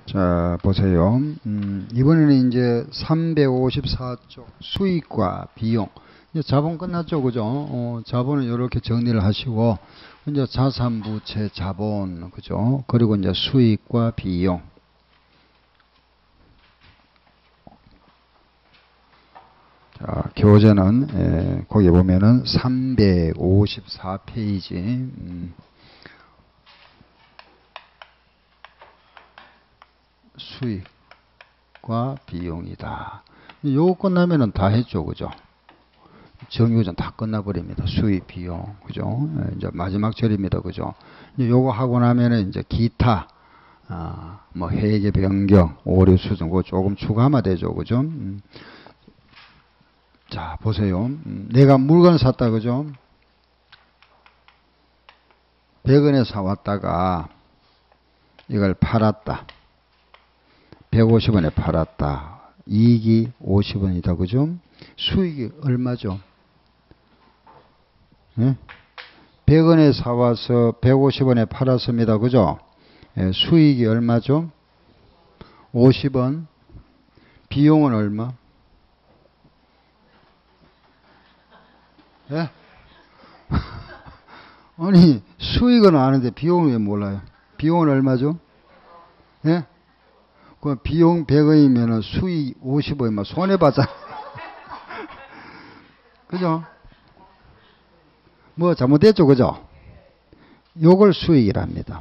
자, 보세요. 이번에는 이제 354쪽 수익과 비용. 이제 자본 끝났죠, 그죠? 자본은 이렇게 정리를 하시고, 이제 자산부채 자본, 그죠? 그리고 이제 수익과 비용. 자, 교재는, 거기 보면은 354페이지. 수익과 비용이다. 요거 끝나면은 다 했죠, 그죠? 정유전 다 끝나버립니다. 수익, 비용, 그죠? 이제 마지막 절입니다, 그죠? 이제 요거 하고 나면은 이제 기타, 뭐 회계 변경, 오류 수정, 그거 조금 추가하면 되죠, 그죠? 자, 보세요. 내가 물건을 샀다, 그죠? 100원에 사왔다가 이걸 팔았다. 150원에 팔았다. 이익이 50원이다. 그죠? 수익이 얼마죠? 네? 100원에 사와서 150원에 팔았습니다. 그죠? 네, 수익이 얼마죠? 50원. 비용은 얼마? 네? 아니, 수익은 아는데 비용은 왜 몰라요? 비용은 얼마죠? 네? 그 비용 100원이면 수익 50원이면 손해봤잖아. 그죠? 뭐 잘못됐죠, 그죠? 요걸 수익이랍니다.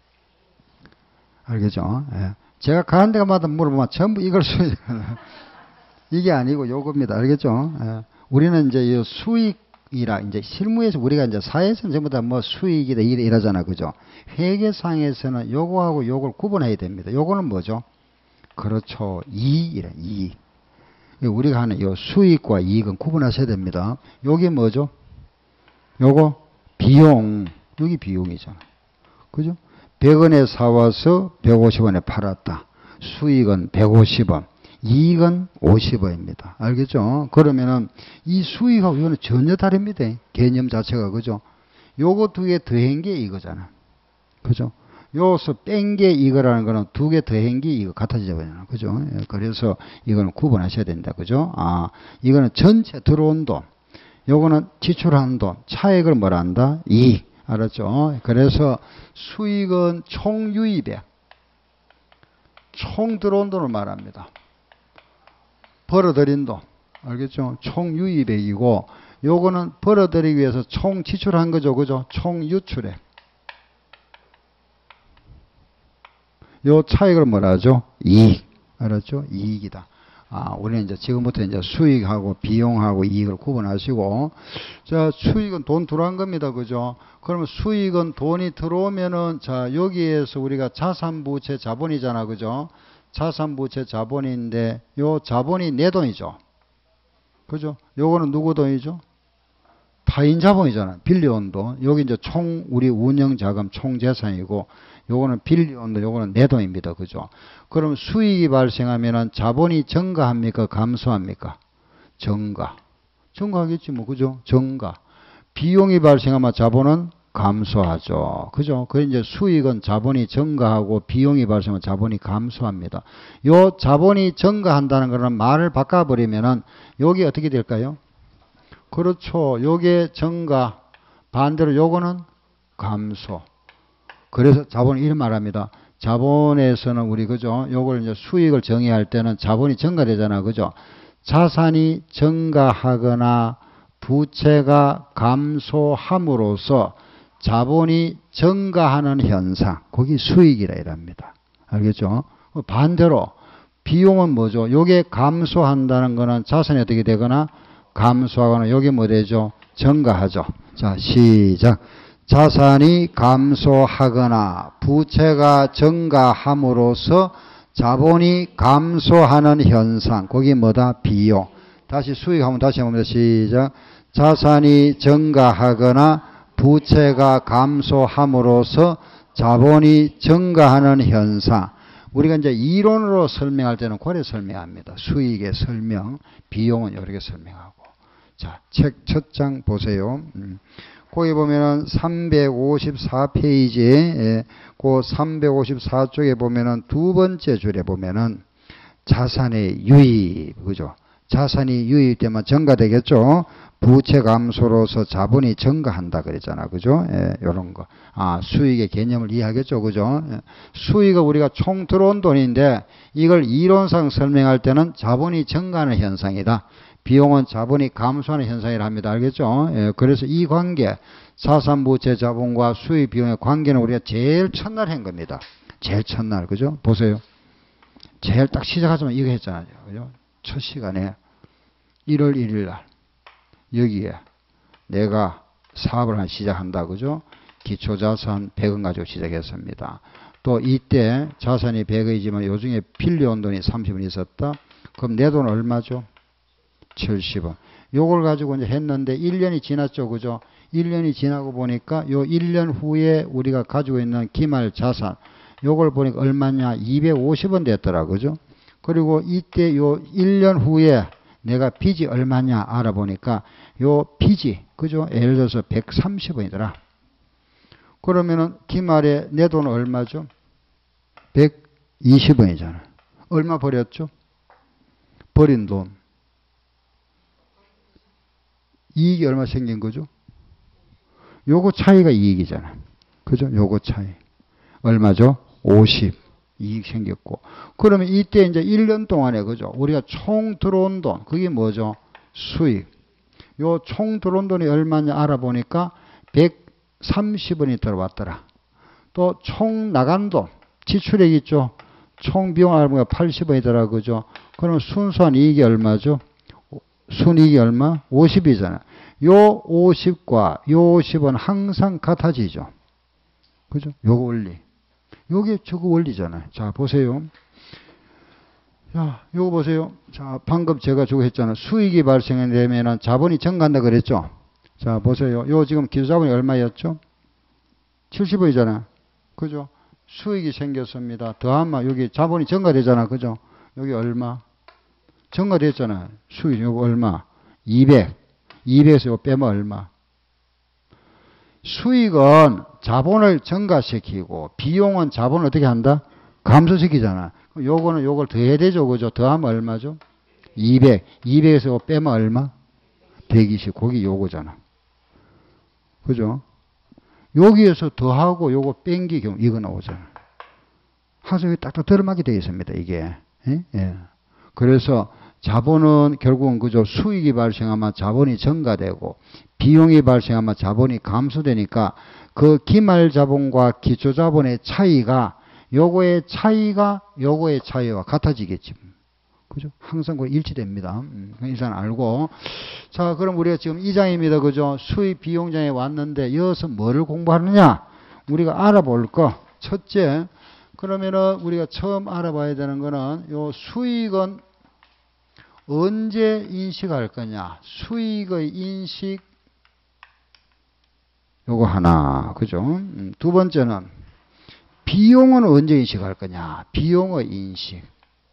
알겠죠? 예. 제가 가는 데마다 물어보면 전부 이걸 수익. 이게 아니고 요겁니다. 알겠죠? 예. 우리는 이제 이 수익이라 이제 실무에서 우리가 이제 사회에서는 전부 다 뭐 수익이다 이러잖아, 그죠? 회계상에서는 요거하고 요걸 구분해야 됩니다. 요거는 뭐죠? 그렇죠. 이익이래, 이익. 우리가 하는 요 수익과 이익은 구분하셔야 됩니다. 요게 뭐죠? 요거 비용. 여기 비용이잖아. 그죠? 100원에 사와서 150원에 팔았다. 수익은 150원. 이익은 50원입니다. 알겠죠? 그러면은 이 수익하고 이거는 전혀 다릅니다. 개념 자체가. 그죠? 요거 두 개 더한 게 이거잖아. 그죠? 요서 뺀 게 이거라는 거는 두 개 더한 게 이거 같아져 버려요. 그죠? 그래서 이거는 구분하셔야 된다. 그죠? 이거는 전체 들어온 돈. 요거는 지출한 돈. 차액을 뭐라 한다? 이익. 알았죠? 그래서 수익은 총 유입액. 총 들어온 돈을 말합니다. 벌어들인 돈. 알겠죠? 총 유입액이고, 요거는 벌어들이기 위해서 총 지출한 거죠. 그죠? 총 유출액. 요 차익을 뭐라 하죠? 이익. 알았죠? 이익이다. 우리는 이제 지금부터 이제 수익하고 비용하고 이익을 구분하시고, 자, 수익은 돈 들어간 겁니다. 그죠? 그러면 수익은 돈이 들어오면은, 자, 여기에서 우리가 자산부채 자본이잖아. 그죠? 자산부채 자본인데, 요 자본이 내 돈이죠. 그죠? 요거는 누구 돈이죠? 타인 자본이잖아. 빌려온 돈. 여기 이제 총, 우리 운영자금 총 재산이고, 요거는 빌려온 돈, 요거는 내 돈입니다. 그죠? 그럼 수익이 발생하면은 자본이 증가합니까? 감소합니까? 증가. 증가하겠지 뭐. 그죠? 증가. 비용이 발생하면 자본은 감소하죠. 그죠? 그 이제 수익은 자본이 증가하고 비용이 발생하면 자본이 감소합니다. 요 자본이 증가한다는 거는 말을 바꿔버리면은 여기 어떻게 될까요? 그렇죠. 요게 증가. 반대로 요거는 감소. 그래서 자본은 이런 말합니다. 자본에서는 우리 그죠? 요걸 이제 수익을 정의할 때는 자본이 증가되잖아. 그죠? 자산이 증가하거나 부채가 감소함으로써 자본이 증가하는 현상. 거기 수익이라 이랍니다. 알겠죠? 반대로 비용은 뭐죠? 요게 감소한다는 거는 자산이 어떻게 되거나 감소하거나 요게 뭐 되죠? 증가하죠. 자, 시작. 자산이 감소하거나 부채가 증가함으로써 자본이 감소하는 현상. 거기 뭐다? 비용. 다시 수익하면 다시 해봅니다. 시작. 자산이 증가하거나 부채가 감소함으로써 자본이 증가하는 현상. 우리가 이제 이론으로 설명할 때는 그래 설명합니다. 수익의 설명, 비용은 이렇게 설명하고. 자, 책 첫 장 보세요. 거기 보면은 354페이지, 예, 그 354쪽에 보면은 두 번째 줄에 보면은 자산의 유입, 그죠? 자산이 유입되면 증가되겠죠? 부채 감소로서 자본이 증가한다 그랬잖아. 그죠? 예, 요런 거. 아, 수익의 개념을 이해하겠죠. 그죠? 예. 수익은 우리가 총 들어온 돈인데 이걸 이론상 설명할 때는 자본이 증가하는 현상이다. 비용은 자본이 감소하는 현상이라 합니다. 알겠죠? 예, 그래서 이 관계, 자산, 부채, 자본과 수익, 비용의 관계는 우리가 제일 첫날 한 겁니다. 제일 첫날. 그죠? 보세요. 제일 딱 시작하자마자 이거 했잖아요. 그죠? 첫 시간에 1월 1일 날 여기에 내가 사업을 하나 시작한다. 그죠? 기초자산 100원 가지고 시작했습니다. 또 이때 자산이 100원이지만 요중에 빌려온 돈이 30원 있었다. 그럼 내 돈 얼마죠? 70원. 요걸 가지고 이제 했는데 1년이 지났죠. 그죠? 1년이 지나고 보니까 요 1년 후에 우리가 가지고 있는 기말 자산 요걸 보니까 얼마냐? 250원 됐더라. 그죠? 그리고 이때 요 1년 후에 내가 빚이 얼마냐 알아보니까 요 빚이, 그죠? 예를 들어서 130원이더라. 그러면은 기말에 내 돈 얼마죠? 120원이잖아. 얼마 버렸죠? 버린 돈. 이익이 얼마 생긴 거죠? 요거 차이가 이익이잖아. 그죠? 요거 차이. 얼마죠? 50. 이익 생겼고. 그러면 이때 이제 1년 동안에, 그죠? 우리가 총 들어온 돈, 그게 뭐죠? 수익. 요 총 들어온 돈이 얼마냐 알아보니까 130원이 들어왔더라. 또 총 나간 돈, 지출액 있죠? 총 비용 알아보니까 80원이더라. 그죠? 그러면 순수한 이익이 얼마죠? 순이익이 얼마? 50이잖아. 요 50과 요 50은 항상 같아지죠. 그죠? 요거 원리. 요게 저거 원리잖아요. 자, 보세요. 자, 요거 보세요. 자, 방금 제가 저거 했잖아요. 수익이 발생되면은 자본이 증가한다 그랬죠? 자, 보세요. 요 지금 기초자본이 얼마였죠? 70원이잖아. 그죠? 수익이 생겼습니다. 더하면 여기 자본이 증가되잖아. 그죠? 여기 얼마? 증가됐잖아. 수익, 요거 얼마? 200. 200에서 요거 빼면 얼마? 수익은 자본을 증가시키고 비용은 자본을 어떻게 한다? 감소시키잖아. 요거는 요걸 더해야 되죠. 그죠? 더하면 얼마죠? 200. 200에서 요거 빼면 얼마? 120. 거기 요거잖아. 그죠? 여기에서 더하고 요거 뺀기 경우 이거 나오잖아. 항상 여기 딱딱 들어맞게 되어 있습니다. 이게. 예? 예. 그래서 자본은 결국은 그죠? 수익이 발생하면 자본이 증가되고 비용이 발생하면 자본이 감소되니까 그 기말 자본과 기초 자본의 차이가 요거의 차이와 같아지겠지. 그죠? 항상 그 일치됩니다. 일단 알고. 자, 그럼 우리가 지금 2장입니다. 그죠? 수익 비용장에 왔는데 여기서 뭐를 공부하느냐? 우리가 알아볼 거. 첫째, 그러면은 우리가 처음 알아봐야 되는 거는 요 수익은 언제 인식할 거냐? 수익의 인식 요거 하나. 그죠? 두 번째는 비용은 언제 인식할 거냐? 비용의 인식.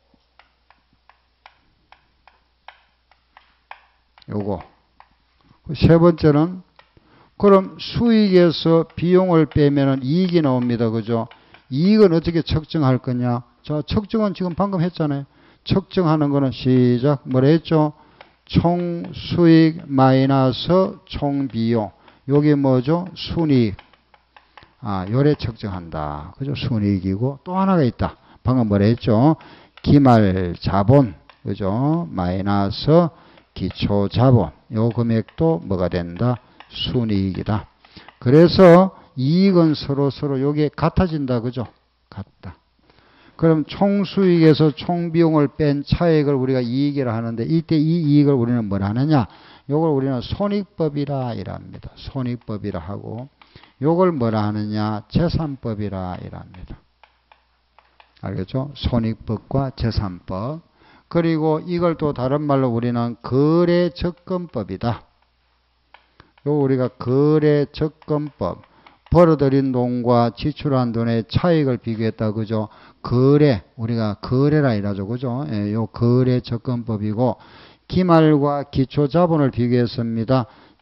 요거. 세 번째는 그럼 수익에서 비용을 빼면은 이익이 나옵니다. 그죠? 이익은 어떻게 측정할 거냐? 자, 측정은 지금 방금 했잖아요. 측정하는 거는 시작. 뭐라 했죠? 총 수익 마이너스 총 비용. 요게 뭐죠? 순이익. 아, 요래 측정한다. 그죠? 순이익이고 또 하나가 있다. 방금 뭐라 했죠? 기말 자본. 그죠? 마이너스 기초 자본. 요 금액도 뭐가 된다? 순이익이다. 그래서 이익은 서로 요게 같아진다. 그죠? 같다. 그럼 총수익에서 총비용을 뺀 차액을 우리가 이익이라 하는데 이때 이 이익을 우리는 뭘 하느냐? 요걸 우리는 손익법이라 이랍니다. 손익법이라 하고 요걸 뭐라 하느냐? 재산법이라 이랍니다. 알겠죠? 손익법과 재산법. 그리고 이걸 또 다른 말로 우리는 거래접근법이다. 요 우리가 거래접근법. 벌어들인 돈과 지출한 돈의 차익을 비교했다. 그죠? 거래. 우리가 거래라 이라죠. 그죠? 예, 요 거래접근법이고 기말과 기초자본을 비교했습니다.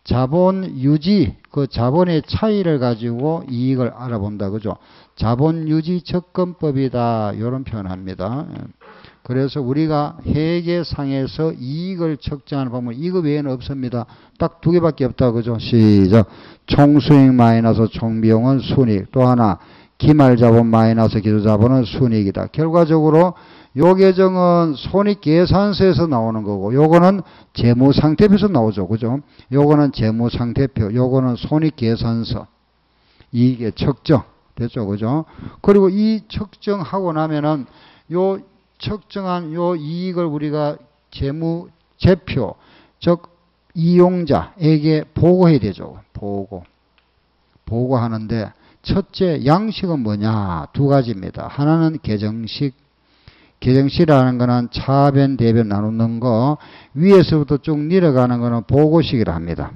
자본 유지, 그 자본의 차이를 가지고 이익을 알아본다. 그죠? 자본 유지 접근법이다. 이런 표현을 합니다. 그래서 우리가 회계상에서 이익을 측정하는 방법, 이거 외에는 없습니다. 딱 두 개밖에 없다. 그죠? 시작. 총수익 마이너스 총비용은 순이익. 또 하나, 기말자본 마이너스 기초자본은 순이익이다. 결과적으로 요 계정은 손익계산서에서 나오는 거고, 요거는 재무상태표에서 나오죠. 그죠? 요거는 재무상태표, 요거는 손익계산서. 이익의 측정. 됐죠? 그죠? 그리고 이 측정하고 나면은 요 측정한 요 이익을 우리가 재표, 즉 이용자에게 보고해야 되죠. 보고하는데 첫째 양식은 뭐냐? 두 가지입니다. 하나는 계정식. 계정식이라는 거는 차변, 대변 나누는 거, 위에서부터 쭉 내려가는 거는 보고식이라 합니다.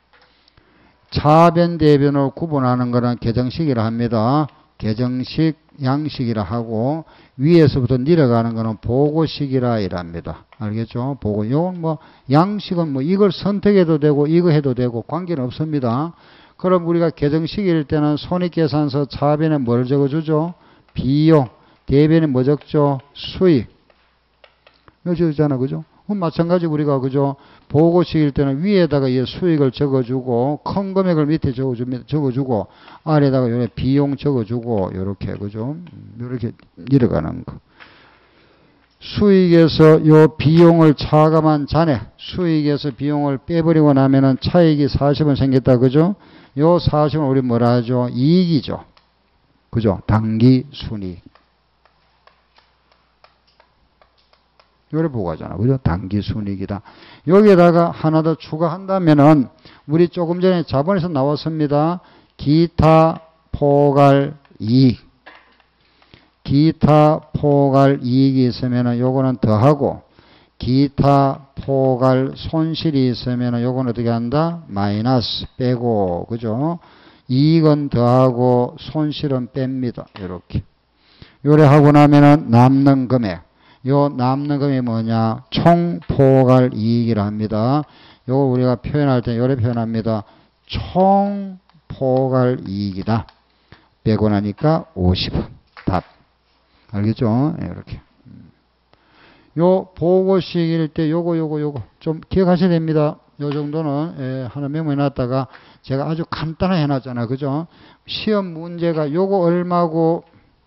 차변, 대변으로 구분하는 거는 계정식이라 합니다. 계정식, 양식이라 하고, 위에서부터 내려가는 거는 보고식이라 이랍니다. 알겠죠? 보고. 이건 뭐, 양식은 뭐, 이걸 선택해도 되고, 이거 해도 되고, 관계는 없습니다. 그럼 우리가 계정식일 때는 손익계산서 차변에 뭘 적어주죠? 비용. 대변에 뭐 적죠? 수익. 이거 적잖아. 그죠? 마찬가지 우리가 그죠? 보고식일 때는 위에다가 이 수익을 적어주고, 큰 금액을 밑에 적어주고, 아래에다가 요래 비용 적어주고, 요렇게, 그죠? 요렇게 내려가는 거. 수익에서 요 비용을 차감한 잔액, 수익에서 비용을 빼버리고 나면은 차익이 40원 생겼다. 그죠? 요 40원 우리 뭐라 하죠? 이익이죠. 그죠? 당기 순이익. 요래 보고 하잖아. 그죠? 당기 순이익이다. 여기에다가 하나 더 추가한다면은, 우리 조금 전에 자본에서 나왔습니다. 기타 포괄 이익. 기타 포괄 이익이 있으면은 요거는 더하고, 기타 포괄 손실이 있으면은 요거는 어떻게 한다? 마이너스 빼고, 그죠? 이익은 더하고, 손실은 뺍니다. 요렇게. 요래 하고 나면은 남는 금액. 요 남는 금액이 뭐냐? 총포괄 이익이라 합니다. 요거 우리가 표현할 때 요래 표현합니다. 총포괄 이익이다. 빼고 나니까 50원. 답. 알겠죠? 네, 이렇게. 요 보고식일 때 요거 좀 기억하셔야 됩니다. 요 정도는 하나 메모해 놨다가 제가 아주 간단하게 해놨잖아요. 그죠? 시험 문제가 요거 얼마고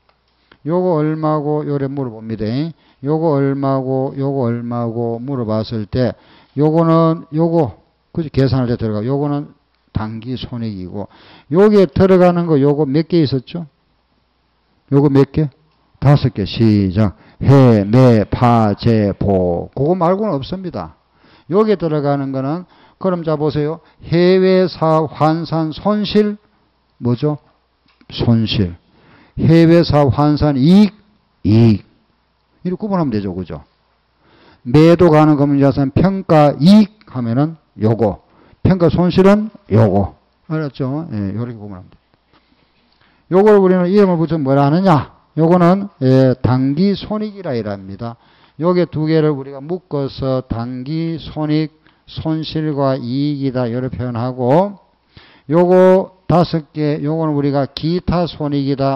요래 물어봅니다. 요거 얼마고 물어봤을 때 요거는 그죠? 계산할 때 들어가. 요거는 당기 손익이고, 요게 들어가는 거 요거 몇 개 있었죠? 요거 몇 개? 5개. 시작. 해, 매, 파, 제, 보. 그거 말고는 없습니다. 여기에 들어가는 거는, 그럼 자 보세요. 해외사업 환산 손실, 뭐죠? 손실. 해외사업 환산 이익. 이렇게 구분하면 되죠. 그죠? 매도 가는 금융자산 평가 이익 하면은 요거. 평가 손실은 요거. 알았죠? 예, 이렇게 구분하면 돼요. 요걸 우리는 이름을 붙여 뭐라 하느냐? 요거는 당기 손익이라 이랍니다. 요게 두 개를 우리가 묶어서 당기 손익, 손실과 이익이다 이렇게 표현하고, 요거 5개, 요거는 우리가 기타 손익이다.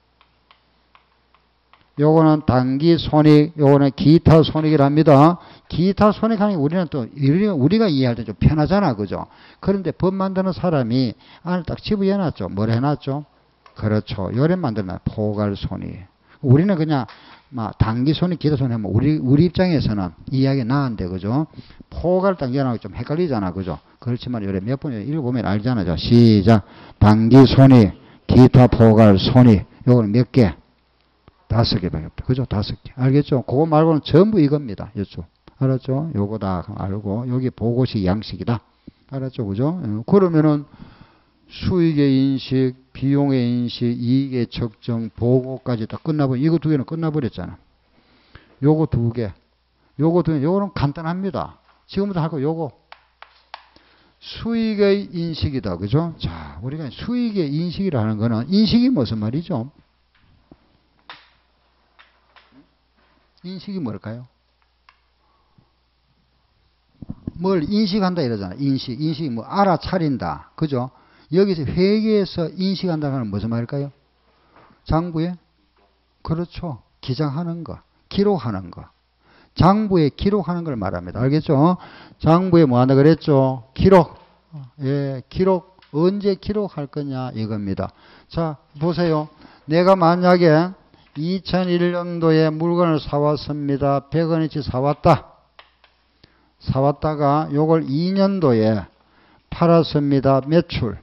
요거는 당기 손익, 요거는 기타 손익이랍니다. 기타 손익하는 게 우리는 또 우리가 이해할 때 좀 편하잖아. 그죠? 그런데 법 만드는 사람이 안을 딱 집어해놨죠. 뭘 해놨죠? 그렇죠. 요래 만들면 포괄 손익. 우리는 그냥 막 당기 손익, 기타 손익 하면 우리 입장에서는 이해하기 나은데, 그죠? 포괄 당기하고 좀 헷갈리잖아. 그죠? 그렇지만 요래 몇 번 읽어보면 알잖아요. 시작. 당기 손익, 기타 포괄 손익. 요거는 몇 개? 5개밖에 없다. 그죠? 5개. 알겠죠? 그거 말고는 전부 이겁니다. 이쪽. 알았죠? 요거 다 알고, 여기 보고식 양식이다. 알았죠? 그죠? 그러면은 수익의 인식, 비용의 인식, 이익의 측정, 보고까지 다 끝나버려. 이거 두 개는 끝나버렸잖아. 요거 두 개. 요거는 간단합니다. 지금부터 할 거 요거. 수익의 인식이다. 그죠? 자, 우리가 수익의 인식이라 하는 거는, 인식이 무슨 말이죠? 인식이 뭘까요? 뭘 인식한다 이러잖아. 인식이 뭐 알아차린다. 그죠? 여기서 회계에서 인식한다는 건 무슨 말일까요? 장부에? 그렇죠. 기장하는 거. 기록하는 거. 장부에 기록하는 걸 말합니다. 알겠죠? 장부에 뭐 한다 그랬죠? 기록. 예, 기록. 언제 기록할 거냐 이겁니다. 자, 보세요. 내가 만약에 2001년도에 물건을 사왔습니다. 100원어치 사왔다. 사왔다가 요걸 2년도에 팔았습니다. 매출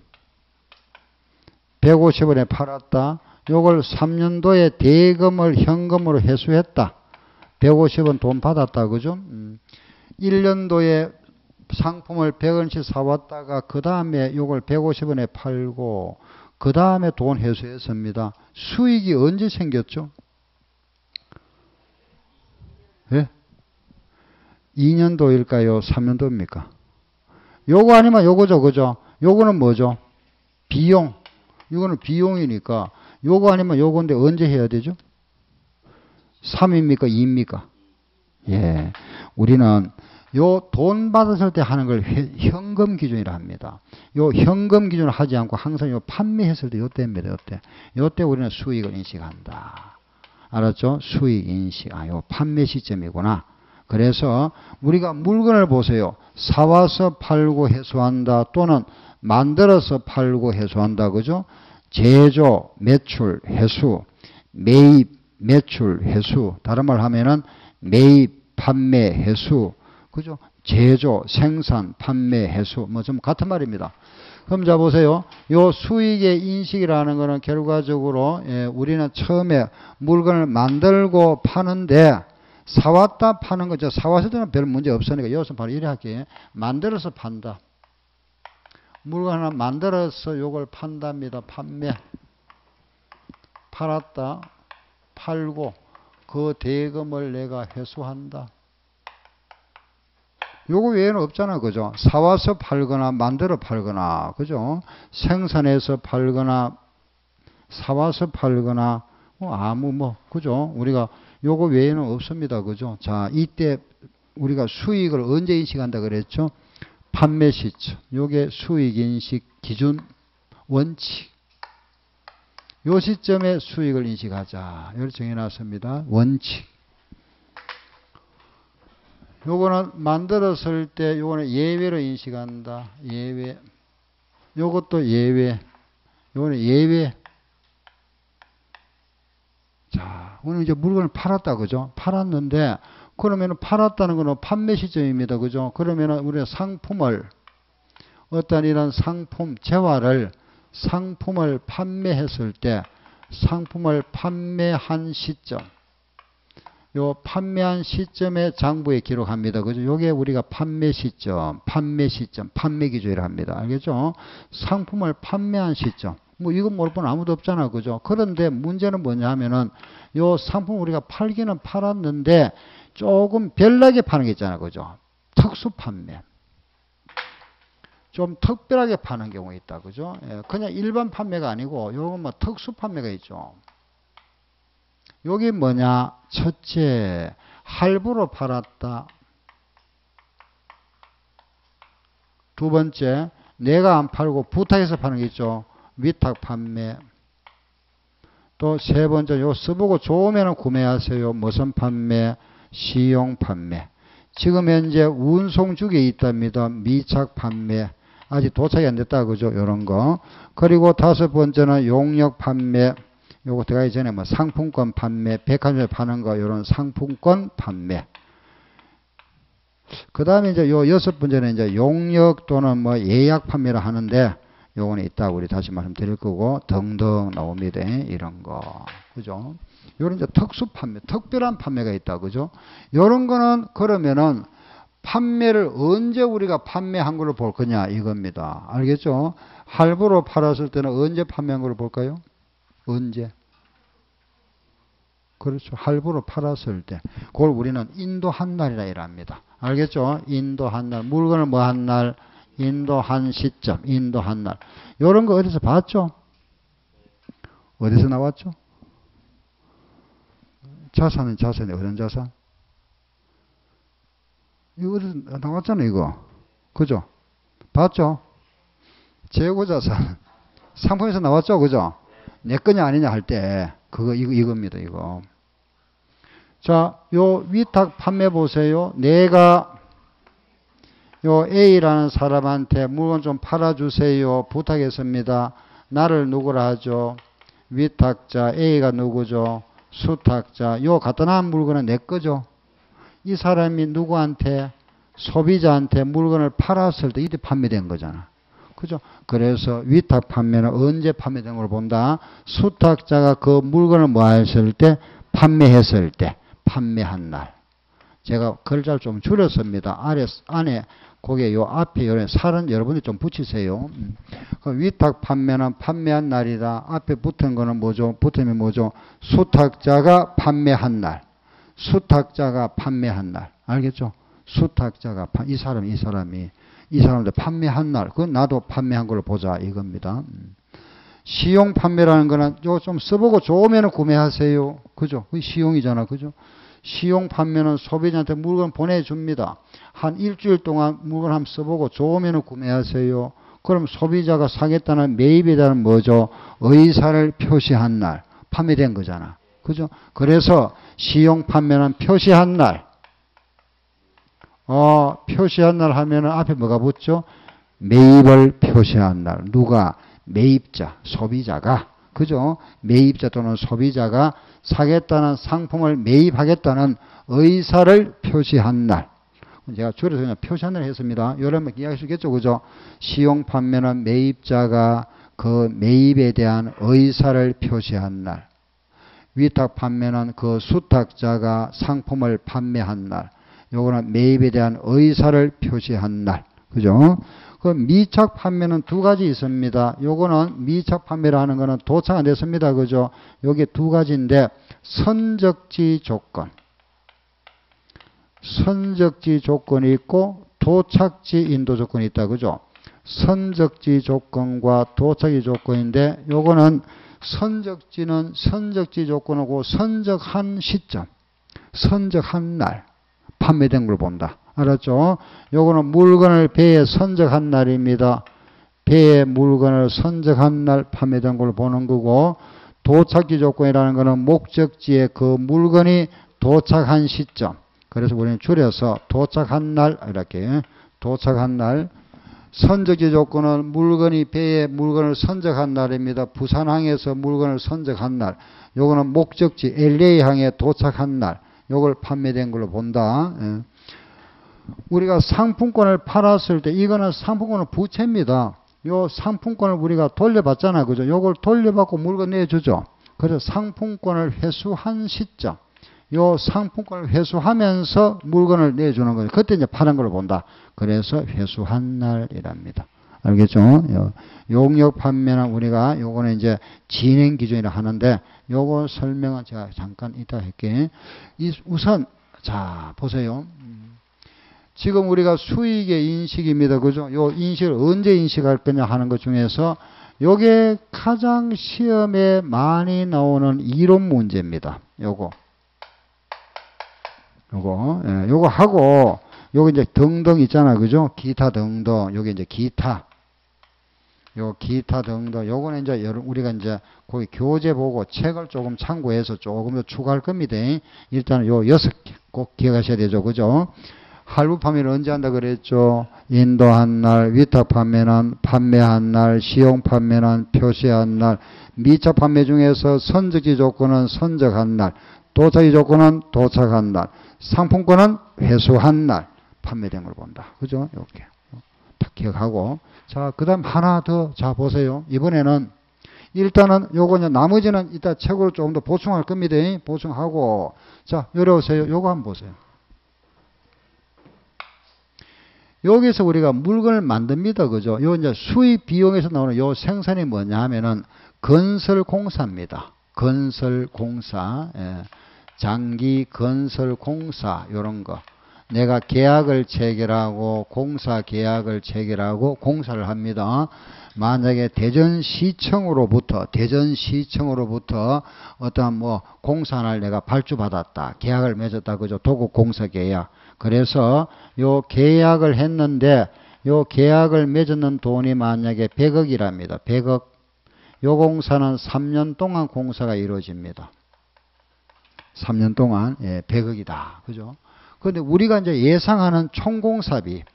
150원에 팔았다. 요걸 3년도에 대금을 현금으로 회수했다. 150원 돈 받았다. 그죠? 1년도에 상품을 100원씩 사왔다가 그 다음에 요걸 150원에 팔고 그 다음에 돈 회수했습니다. 수익이 언제 생겼죠? 예? 2년도일까요? 3년도입니까? 요거 아니면 요거죠. 그죠? 요거는 뭐죠? 비용. 이거는 비용이니까 요거 아니면 요건데 언제 해야 되죠? 3입니까? 2입니까? 예. 우리는 요 돈 받았을 때 하는 걸 현금 기준이라 합니다. 요 현금 기준을 하지 않고 항상 요 판매했을 때 요때입니다. 요때 우리는 수익을 인식한다. 알았죠? 수익 인식. 요 판매 시점이구나. 그래서 우리가 물건을 보세요. 사와서 팔고 회수한다. 또는 만들어서 팔고 회수한다. 그죠? 제조, 매출, 회수, 매입, 매출, 회수. 다른 말 하면은 매입, 판매, 회수. 그죠? 제조, 생산, 판매, 회수. 뭐 좀 같은 말입니다. 그럼 자 보세요. 요 수익의 인식이라는 거는 결과적으로 우리는 처음에 물건을 만들고 파는데 사왔다 파는 거죠. 사왔을 때는 별 문제 없으니까 여기서 바로 이래 할게요. 만들어서 판다. 물건 하나 만들어서 요걸 판답니다. 판매. 팔았다. 팔고 그 대금을 내가 회수한다. 요거 외에는 없잖아. 그죠? 사와서 팔거나 만들어 팔거나 그죠? 생산해서 팔거나 사와서 팔거나 그죠? 우리가 요거 외에는 없습니다. 그죠? 자, 이때 우리가 수익을 언제 인식한다 그랬죠? 판매 시점. 요게 수익 인식 기준 원칙. 요 시점에 수익을 인식하자. 이렇게 정해놨습니다. 원칙. 요거는 만들었을 때 요거는 예외로 인식한다. 예외. 요것도 예외. 요거는 예외. 자, 오늘 이제 물건을 팔았다. 그죠? 팔았는데 그러면은 팔았다는 거는 판매 시점입니다. 그죠? 그러면은 우리가 상품을 어떤 이런 상품 재화를 상품을 판매했을 때 상품을 판매한 시점 요 판매한 시점에 장부에 기록합니다. 그죠? 요게 우리가 판매 시점, 판매 기준이라 합니다. 알겠죠? 상품을 판매한 시점. 뭐 이건 모를 분 아무도 없잖아. 그죠? 그런데 문제는 뭐냐 하면은 요 상품 우리가 팔기는 팔았는데 조금 별나게 파는 게 있잖아. 그죠? 특수 판매. 좀 특별하게 파는 경우가 있다. 그죠? 예, 그냥 일반 판매가 아니고 요건 뭐 특수 판매가 있죠. 요게 뭐냐? 첫째, 할부로 팔았다. 두 번째, 내가 안 팔고 부탁해서 파는 게 있죠. 위탁 판매. 또 세 번째, 요 써보고 좋으면 구매하세요. 무슨 판매? 시용 판매. 지금 현재 운송중에 있답니다. 미착 판매. 아직 도착이 안 됐다. 그죠? 요런 거. 그리고 다섯 번째는 용역 판매. 요거 들어가기 전에 뭐 상품권 판매, 백화점에 파는 거, 요런 상품권 판매. 그 다음에 이제 요 여섯 번째는 이제 용역 또는 뭐 예약 판매를 하는데, 요거는 이따 우리 다시 말씀드릴 거고, 등등 나옵니다. 이런 거. 그죠? 요런 이제 특수 판매, 특별한 판매가 있다. 그죠? 요런 거는 그러면은 판매를 언제 우리가 판매한 걸로 볼 거냐, 이겁니다. 알겠죠? 할부로 팔았을 때는 언제 판매한 걸로 볼까요? 언제? 그렇죠. 할부로 팔았을 때. 그걸 우리는 인도한 날이라 이랍니다. 알겠죠? 인도한 날. 물건을 뭐 한 날? 인도한 시점. 인도한 날. 요런 거 어디서 봤죠? 어디서 나왔죠? 자산은 자산이 어떤 자산? 이거 나왔잖아요, 이거. 그죠? 봤죠? 재고자산. 상품에서 나왔죠, 그죠? 내 거냐 아니냐 할 때, 이겁니다, 이거. 자, 요 위탁 판매 보세요. 내가 요 A라는 사람한테 물건 좀 팔아주세요. 부탁했습니다. 나를 누구라 하죠? 위탁자, A가 누구죠? 수탁자. 요 갖다 놔온 물건은 내 거죠. 이 사람이 누구한테? 소비자한테 물건을 팔았을 때 이때 판매된 거잖아. 그죠? 그래서 위탁 판매는 언제 판매된 걸 본다? 수탁자가 그 물건을 뭐 했을 때? 판매했을 때. 판매한 날. 제가 글자를 좀 줄였습니다. 안에 거기에 요 앞에 요 살은 여러분이 좀 붙이세요. 그 위탁 판매는 판매한 날이다. 앞에 붙은 거는 뭐죠? 붙으면 뭐죠? 수탁자가 판매한 날. 수탁자가 판매한 날. 알겠죠? 수탁자가 이 사람들 판매한 날. 그건 나도 판매한 걸 보자 이겁니다. 시용 판매라는 거는 요 좀 써보고 좋으면 구매하세요. 그죠? 그게 시용이잖아. 그죠? 시용 판매는 소비자한테 물건 보내줍니다. 한 일주일 동안 물건 한번 써보고 좋으면 구매하세요. 그럼 소비자가 사겠다는 매입에 대한 뭐죠? 의사를 표시한 날. 판매된 거잖아. 그죠? 그래서 시용 판매는 표시한 날. 표시한 날 하면은 앞에 뭐가 붙죠? 매입을 표시한 날. 누가? 매입자, 소비자가. 그죠? 매입자 또는 소비자가 사겠다는 상품을 매입하겠다는 의사를 표시한 날. 제가 줄여서 그냥 표시한 날 했습니다. 여러분 이해할 수 있겠죠? 그죠? 시용 판매는 매입자가 그 매입에 대한 의사를 표시한 날. 위탁 판매는 그 수탁자가 상품을 판매한 날. 요거는 매입에 대한 의사를 표시한 날. 그죠? 그 미착 판매는 두 가지 있습니다. 요거는 미착 판매라는 거는 도착 안 됐습니다. 그죠? 요게 두 가지인데, 선적지 조건. 선적지 조건이 있고, 도착지 인도 조건이 있다. 그죠? 선적지 조건과 도착지 조건인데, 요거는 선적지는 선적지 조건하고 선적한 시점, 선적한 날, 판매된 걸 본다. 알았죠? 요거는 물건을 배에 선적한 날입니다. 배에 물건을 선적한 날 판매된 걸 보는 거고, 도착지 조건이라는 거는 목적지에 그 물건이 도착한 시점. 그래서 우리는 줄여서 도착한 날, 이렇게 도착한 날. 선적지 조건은 물건이 배에 물건을 선적한 날입니다. 부산항에서 물건을 선적한 날. 요거는 목적지 LA항에 도착한 날. 요걸 판매된 걸로 본다. 우리가 상품권을 팔았을 때 이거는 상품권은 부채입니다. 요 상품권을 우리가 돌려받잖아. 그죠? 요걸 돌려받고 물건 내주죠. 그래서 상품권을 회수한 시점. 요 상품권을 회수하면서 물건을 내주는 거죠. 그때 이제 파는 걸 본다. 그래서 회수한 날이랍니다. 알겠죠? 용역 판매는 우리가 요거는 이제 진행 기준이라 하는데 요거 설명은 제가 잠깐 이따 할게. 우선 자 보세요. 지금 우리가 수익의 인식입니다. 그죠? 요 인식을 언제 인식할 거냐 하는 것 중에서 요게 가장 시험에 많이 나오는 이론 문제입니다. 요거 하고 요거 이제 등등 있잖아. 그죠? 기타 등등. 요게 이제 기타. 요 기타 등등. 요거는 이제 우리가 이제 거기 교재 보고 책을 조금 참고해서 조금 더 추가할 겁니다. 일단은 요 6개 꼭 기억하셔야 되죠. 그죠? 할부 판매를 언제 한다 그랬죠? 인도한 날, 위탁 판매는 판매한 날, 시용 판매는 표시한 날, 미착 판매 중에서 선적지 조건은 선적한 날, 도착지 조건은 도착한 날, 상품권은 회수한 날 판매된 걸 본다. 그죠? 이렇게 다 기억하고. 자, 그 다음 하나 더. 자, 보세요. 이번에는 일단은 요거 나머지는 이따 책으로 조금 더 보충할 겁니다. 보충하고. 자, 요리 오세요. 요거 한번 보세요. 여기서 우리가 물건을 만듭니다. 그죠? 요 이제 수입 비용에서 나오는 요 생산이 뭐냐 하면은 건설공사입니다. 건설공사. 장기 건설공사 요런 거. 내가 계약을 체결하고 공사 계약을 체결하고 공사를 합니다. 만약에 대전시청으로부터 어떤 뭐 공사를 내가 발주받았다. 계약을 맺었다. 그죠? 도급 공사 계약. 그래서 요 계약을 했는데 요 계약을 맺었는 돈이 만약에 100억이랍니다. 100억. 요 공사는 3년 동안 공사가 이루어집니다. 3년 동안 100억이다. 그죠? 그런데 우리가 이제 예상하는 총공사비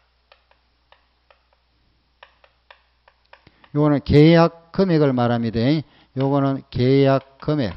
요거는 계약 금액을 말합니다. 요거는 계약 금액.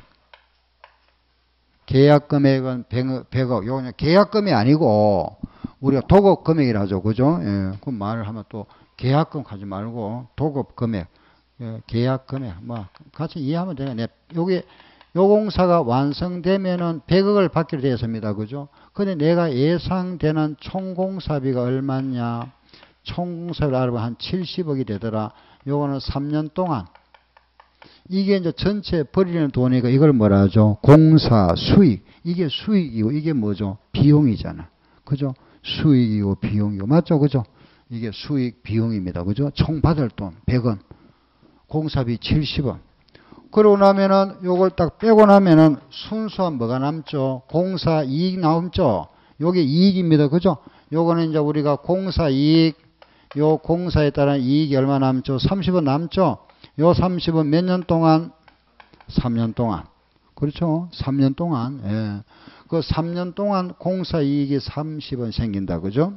계약 금액은 100억. 요거는 계약 금액이 아니고 우리가 도급 금액이라 하죠. 그죠? 예. 그 말을 하면 또 계약금 하지 말고 도급 금액. 예, 계약 금액. 뭐 같이 이해하면 되네. 요게 요 공사가 완성되면은 100억을 받기로 되었습니다. 그죠? 근데 내가 예상되는 총공사비가 얼마냐? 총공사비를 알아보면 한 70억이 되더라. 요거는 3년 동안. 이게 이제 전체 버리는 돈이니까 이걸 뭐라 하죠? 공사 수익. 이게 수익이고 이게 뭐죠? 비용이잖아. 그죠? 수익이고 비용이고. 맞죠? 그죠? 이게 수익 비용입니다. 그죠? 총 받을 돈 100원. 공사비 70원. 그러고 나면은 요걸 딱 빼고 나면은 순수한 뭐가 남죠? 공사 이익 남죠? 요게 이익입니다. 그죠? 요거는 이제 우리가 공사 이익, 요 공사에 따른 이익이 얼마 남죠? 30원 남죠? 요 30원 몇 년 동안? 3년 동안. 그렇죠? 3년 동안. 예. 그 3년 동안 공사 이익이 30원 생긴다. 그죠?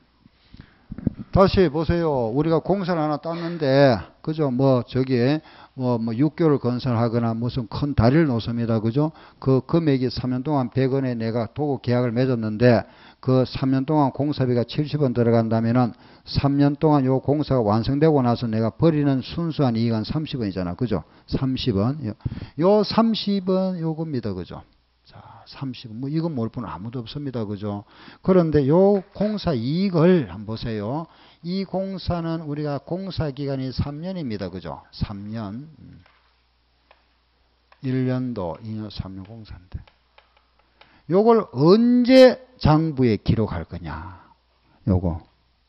다시 보세요. 우리가 공사를 하나 땄는데, 그죠? 뭐, 저기에, 뭐 6개월 건설하거나 무슨 큰 다리를 놓습니다. 그죠? 그 금액이 3년 동안 100원에 내가 도급 계약을 맺었는데, 그 3년 동안 공사비가 70원 들어간다면은 3년 동안 요 공사가 완성되고 나서 내가 버리는 순수한 이익은 30원이잖아. 그죠? 30원. 요 30원 요겁니다. 그죠? 자, 30원. 뭐 이건 모를 분은 아무도 없습니다. 그죠? 그런데 요 공사 이익을 한번 보세요. 이 공사는 우리가 공사 기간이 3년입니다. 그죠? 3년. 1년도, 2년, 3년 공사인데. 요걸 언제 장부에 기록할 거냐? 요거.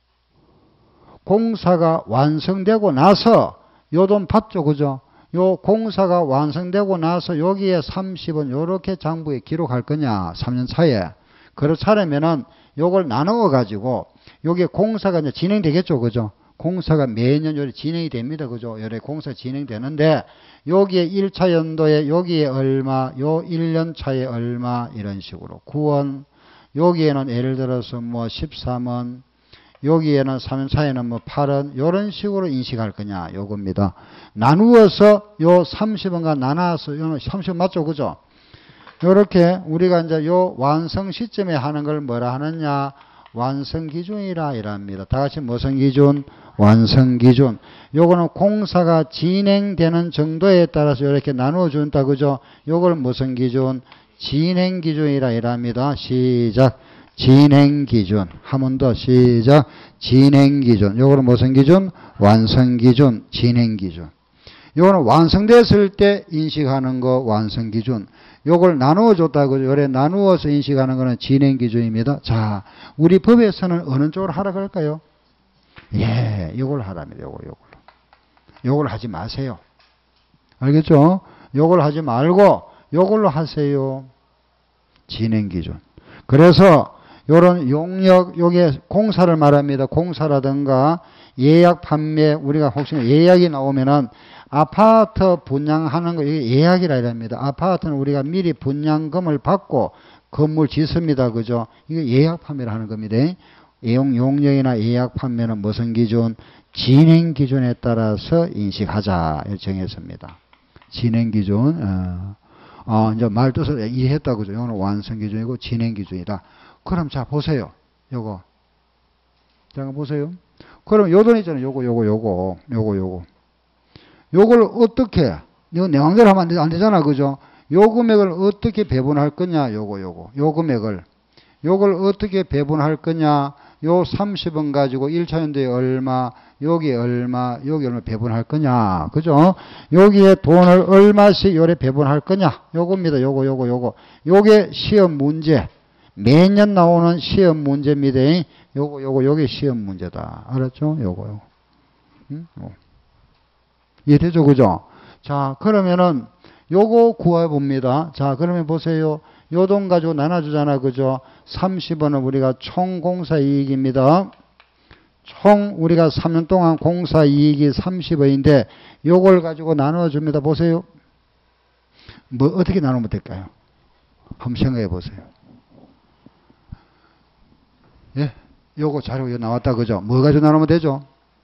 공사가 완성되고 나서 요 돈 받죠. 그죠? 요 공사가 완성되고 나서 여기에 30원 요렇게 장부에 기록할 거냐? 3년 차에. 그렇다면은 요걸 나누어 가지고 요게 공사가 이제 진행되겠죠. 그죠? 공사가 매년 요래 진행이 됩니다. 그죠? 요래 공사 진행되는데 여기에 1차 연도에 여기에 얼마, 요 1년 차에 얼마 이런 식으로 9원, 여기에는 예를 들어서 뭐 13원, 여기에는 3년 차에는 뭐 8원 요런 식으로 인식할 거냐 요겁니다. 나누어서 요 30원과 나눠서 요 30원 맞죠? 그죠? 요렇게 우리가 이제 요 완성 시점에 하는 걸 뭐라 하느냐? 완성 기준이라 이랍니다. 다 같이 무슨 기준? 완성 기준. 요거는 공사가 진행되는 정도에 따라서 이렇게 나누어 준다. 그죠? 요걸 무슨 기준? 진행 기준이라 이랍니다. 시작. 진행 기준. 한 번 더 시작. 진행 기준. 요거는 무슨 기준? 완성 기준, 진행 기준. 요거는 완성됐을 때 인식하는 거 완성 기준. 요걸 나누어 줬다고 요래 나누어서 인식하는 거는 진행 기준입니다. 자, 우리 법에서는 어느 쪽으로 하라 그럴까요? 예, 요걸 하랍니다. 요걸 하지 마세요. 알겠죠? 요걸 하지 말고 요걸로 하세요. 진행 기준. 그래서 요런 용역, 요게 공사를 말합니다. 공사라든가 예약 판매, 우리가 혹시 예약이 나오면은 아파트 분양하는 거, 이게 예약이라 이랍니다. 아파트는 우리가 미리 분양금을 받고 건물 짓습니다. 그죠? 이거 예약 판매를 하는 겁니다. 용역이나 예약 판매는 무슨 기준? 진행 기준에 따라서 인식하자. 정했습니다. 진행 기준. 이제 말 뜻을 이해했다. 그죠? 이거는 완성 기준이고 진행 기준이다. 그럼 자, 보세요. 요거. 잠깐 보세요. 그럼 요 돈 있잖아요. 요걸 어떻게, 이거 내 맘대로 하면 안 되잖아. 그죠? 요 금액을 어떻게 배분할 거냐. 요 금액을. 요걸 어떻게 배분할 거냐. 요 30원 가지고 1차 연도에 얼마, 여기 얼마 배분할 거냐. 그죠? 여기에 돈을 얼마씩 요래 배분할 거냐. 요겁니다. 요게 시험 문제. 매년 나오는 시험 문제입니다. 요게 시험 문제다. 알았죠? 요거. 응? 이해되죠? 그죠? 자, 그러면은 요거 구해봅니다. 자, 그러면 보세요. 요 돈 가지고 나눠주잖아. 그죠? 30원은 우리가 총 공사 이익입니다. 총 우리가 3년 동안 공사 이익이 30원인데 요걸 가지고 나눠줍니다. 보세요. 뭐 어떻게 나누면 될까요? 한번 생각해 보세요. 예? 요거 자료 나왔다. 그죠? 뭐 가지고 나누면 되죠?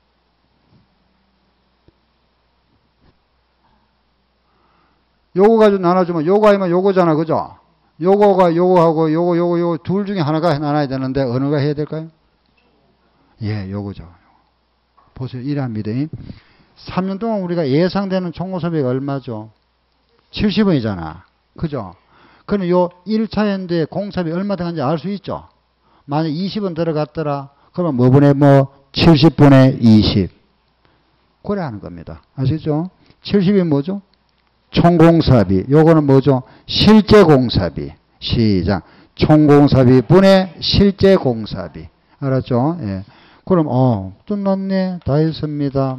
요거 가지고 나눠주면 요거 아니면 요거잖아. 그죠? 요거가 요거하고 요거 둘 중에 하나가 나눠야 되는데 어느가 해야 될까요? 예, 요거죠. 보세요. 이랍니다. 3년 동안 우리가 예상되는 총공사비가 얼마죠? 70원이잖아. 그죠? 그럼 요 1차 연도에 공사비 얼마 들어간지 알 수 있죠? 만약 20원 들어갔더라. 그러면 뭐 분의 뭐 70분의 20. 그래 하는 겁니다. 아시죠? 70이 뭐죠? 총공사비. 요거는 뭐죠? 실제 공사비. 시작. 총공사비 분의 실제 공사비. 알았죠? 예. 그럼 끝났네. 다 했습니다.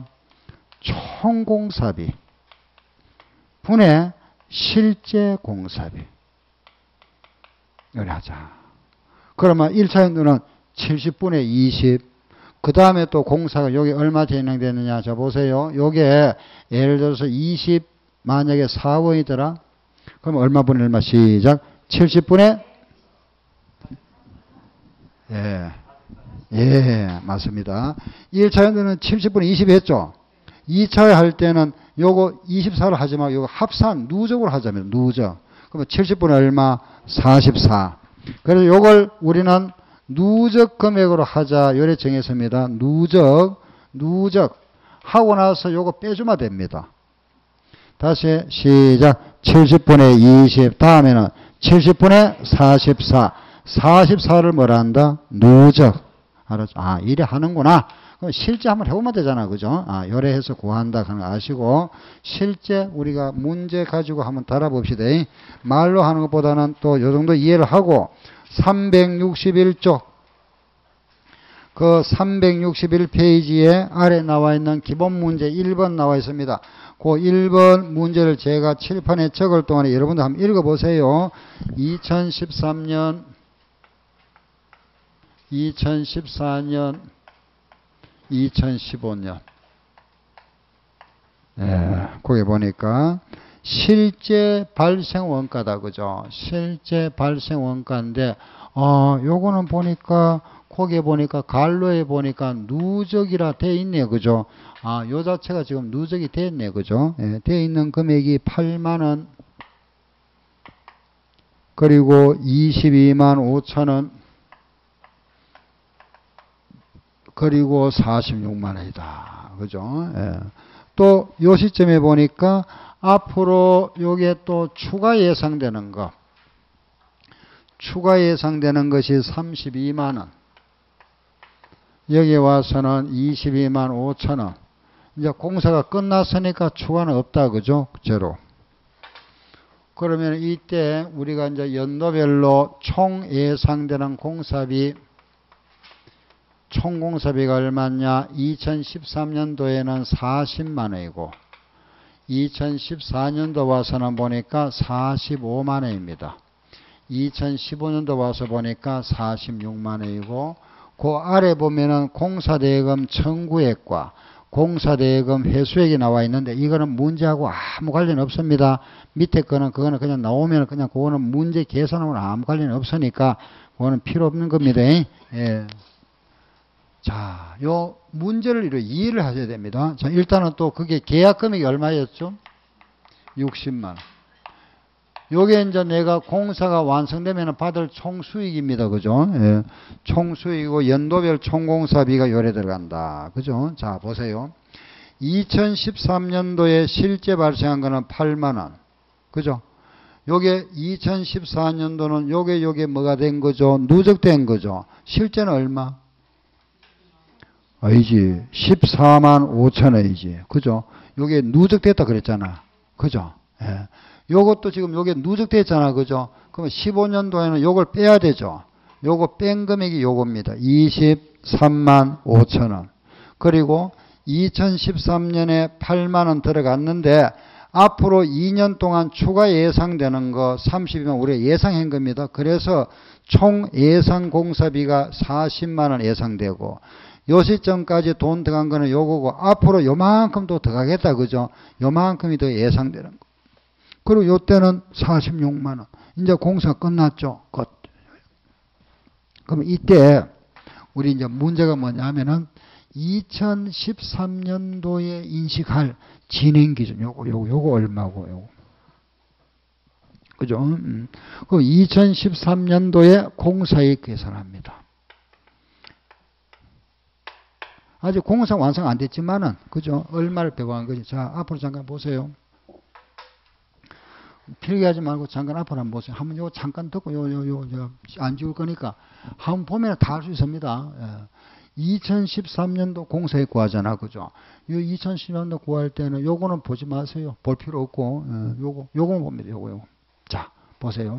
총공사비 분의 실제 공사비. 이렇게 하자. 그러면 1차 연도는 70분의 20. 그 다음에 또 공사가 여기 얼마 진행되느냐. 자, 보세요. 요게 예를 들어서 20 만약에 4원이더라. 그럼 얼마 분의 얼마? 시작. 70분의 예, 맞습니다. 1차 연도는 70분의 20 했죠. 2차 할 때는 요거 24를 하지 말고 요거 합산 누적으로 하자면 누적. 그러면 70분의 얼마? 44. 그래서 요걸 우리는 누적 금액으로 하자. 요래 정했습니다. 누적 하고 나서 요거 빼주면 됩니다. 다시 시작. 70분의 20 다음에는 70분의 44. 44를 뭐라 한다? 누적. 알았죠? 아, 이래 하는구나. 그럼 실제 한번 해보면 되잖아. 그죠? 아, 요래해서 구한다 하는 거 아시고, 실제 우리가 문제 가지고 한번 달아봅시다. 말로 하는 것보다는 또 요 정도 이해를 하고, 361쪽. 그 361페이지에 아래 나와 있는 기본 문제 1번 나와 있습니다. 그 1번 문제를 제가 칠판에 적을 동안에 여러분들 한번 읽어보세요. 2013년, 2014년, 2015년. 예, 거기 보니까 실제 발생 원가다. 그죠? 실제 발생 원가인데, 요거는 보니까, 거기에 보니까, 갈로에 보니까 누적이라 돼 있네요. 그죠? 아, 요 자체가 지금 누적이 돼 있네요. 그죠? 예, 돼 있는 금액이 8만원, 그리고 22만 5천원, 그리고 46만 원이다. 그죠? 예. 또, 요 시점에 보니까, 앞으로 요게 또 추가 예상되는 거. 추가 예상되는 것이 32만 원. 여기 와서는 22만 5천 원. 이제 공사가 끝났으니까 추가는 없다. 그죠? 제로. 그러면 이때 우리가 이제 연도별로 총 예상되는 공사비, 총 공사비가 얼마냐? 2013년도에는 40만 원이고 2014년도 와서는 보니까 45만 원입니다. 2015년도 와서 보니까 46만 원이고 그 아래 보면은 공사대금 청구액과 공사대금 회수액이 나와 있는데 이거는 문제하고 아무 관련 없습니다. 밑에 거는 그거는 그냥 나오면 그냥 그거는 문제 계산하고는 아무 관련 없으니까 그거는 필요 없는 겁니다. 예. 자, 요 문제를 이렇게 이해를 하셔야 됩니다. 자, 일단은 또 그게 계약 금액이 얼마였죠? 60만 원. 요게 이제 내가 공사가 완성되면 받을 총 수익입니다. 그죠? 예. 총 수익이고 연도별 총공사비가 요래 들어간다. 그죠? 자, 보세요. 2013년도에 실제 발생한 거는 8만 원. 그죠? 요게 2014년도는 요게 뭐가 된 거죠? 누적된 거죠. 실제는 얼마? 아니지. 14만 5천 원이지. 그죠? 요게 누적됐다 그랬잖아. 그죠? 예. 요것도 지금 요게 누적돼 있잖아. 그죠? 그러면 15년도에는 요걸 빼야 되죠. 요거 뺀 금액이 요겁니다. 23만 5천 원. 그리고 2013년에 8만 원 들어갔는데 앞으로 2년 동안 추가 예상되는 거 30이면 우리가 예상한 겁니다. 그래서 총 예상 공사비가 40만 원 예상되고 요 시점까지 돈 들어간 거는 요거고 앞으로 요만큼 또 들어가겠다. 그죠? 요만큼이 더 예상되는 거. 그리고 요때는 46만 원. 이제 공사 끝났죠. 끝. 그럼 이때 우리 이제 문제가 뭐냐면은 2013년도에 인식할 진행 기준 요거 얼마고 요거. 그죠? 그 2013년도에 공사액 계산합니다. 아직 공사 완성 안 됐지만은 그죠? 얼마를 배분한 거지. 자, 앞으로 잠깐 보세요. 필기하지 말고 잠깐 앞으로 한번 보세요. 한번 요 잠깐 듣고 안 지울 거니까 한번 보면 다 알 수 있습니다. 예. 2013년도 공사액 구하잖아. 그죠? 요 2010년도 구할 때는 요거는 보지 마세요. 볼 필요 없고 요거만 봅니다. 요거. 자, 보세요.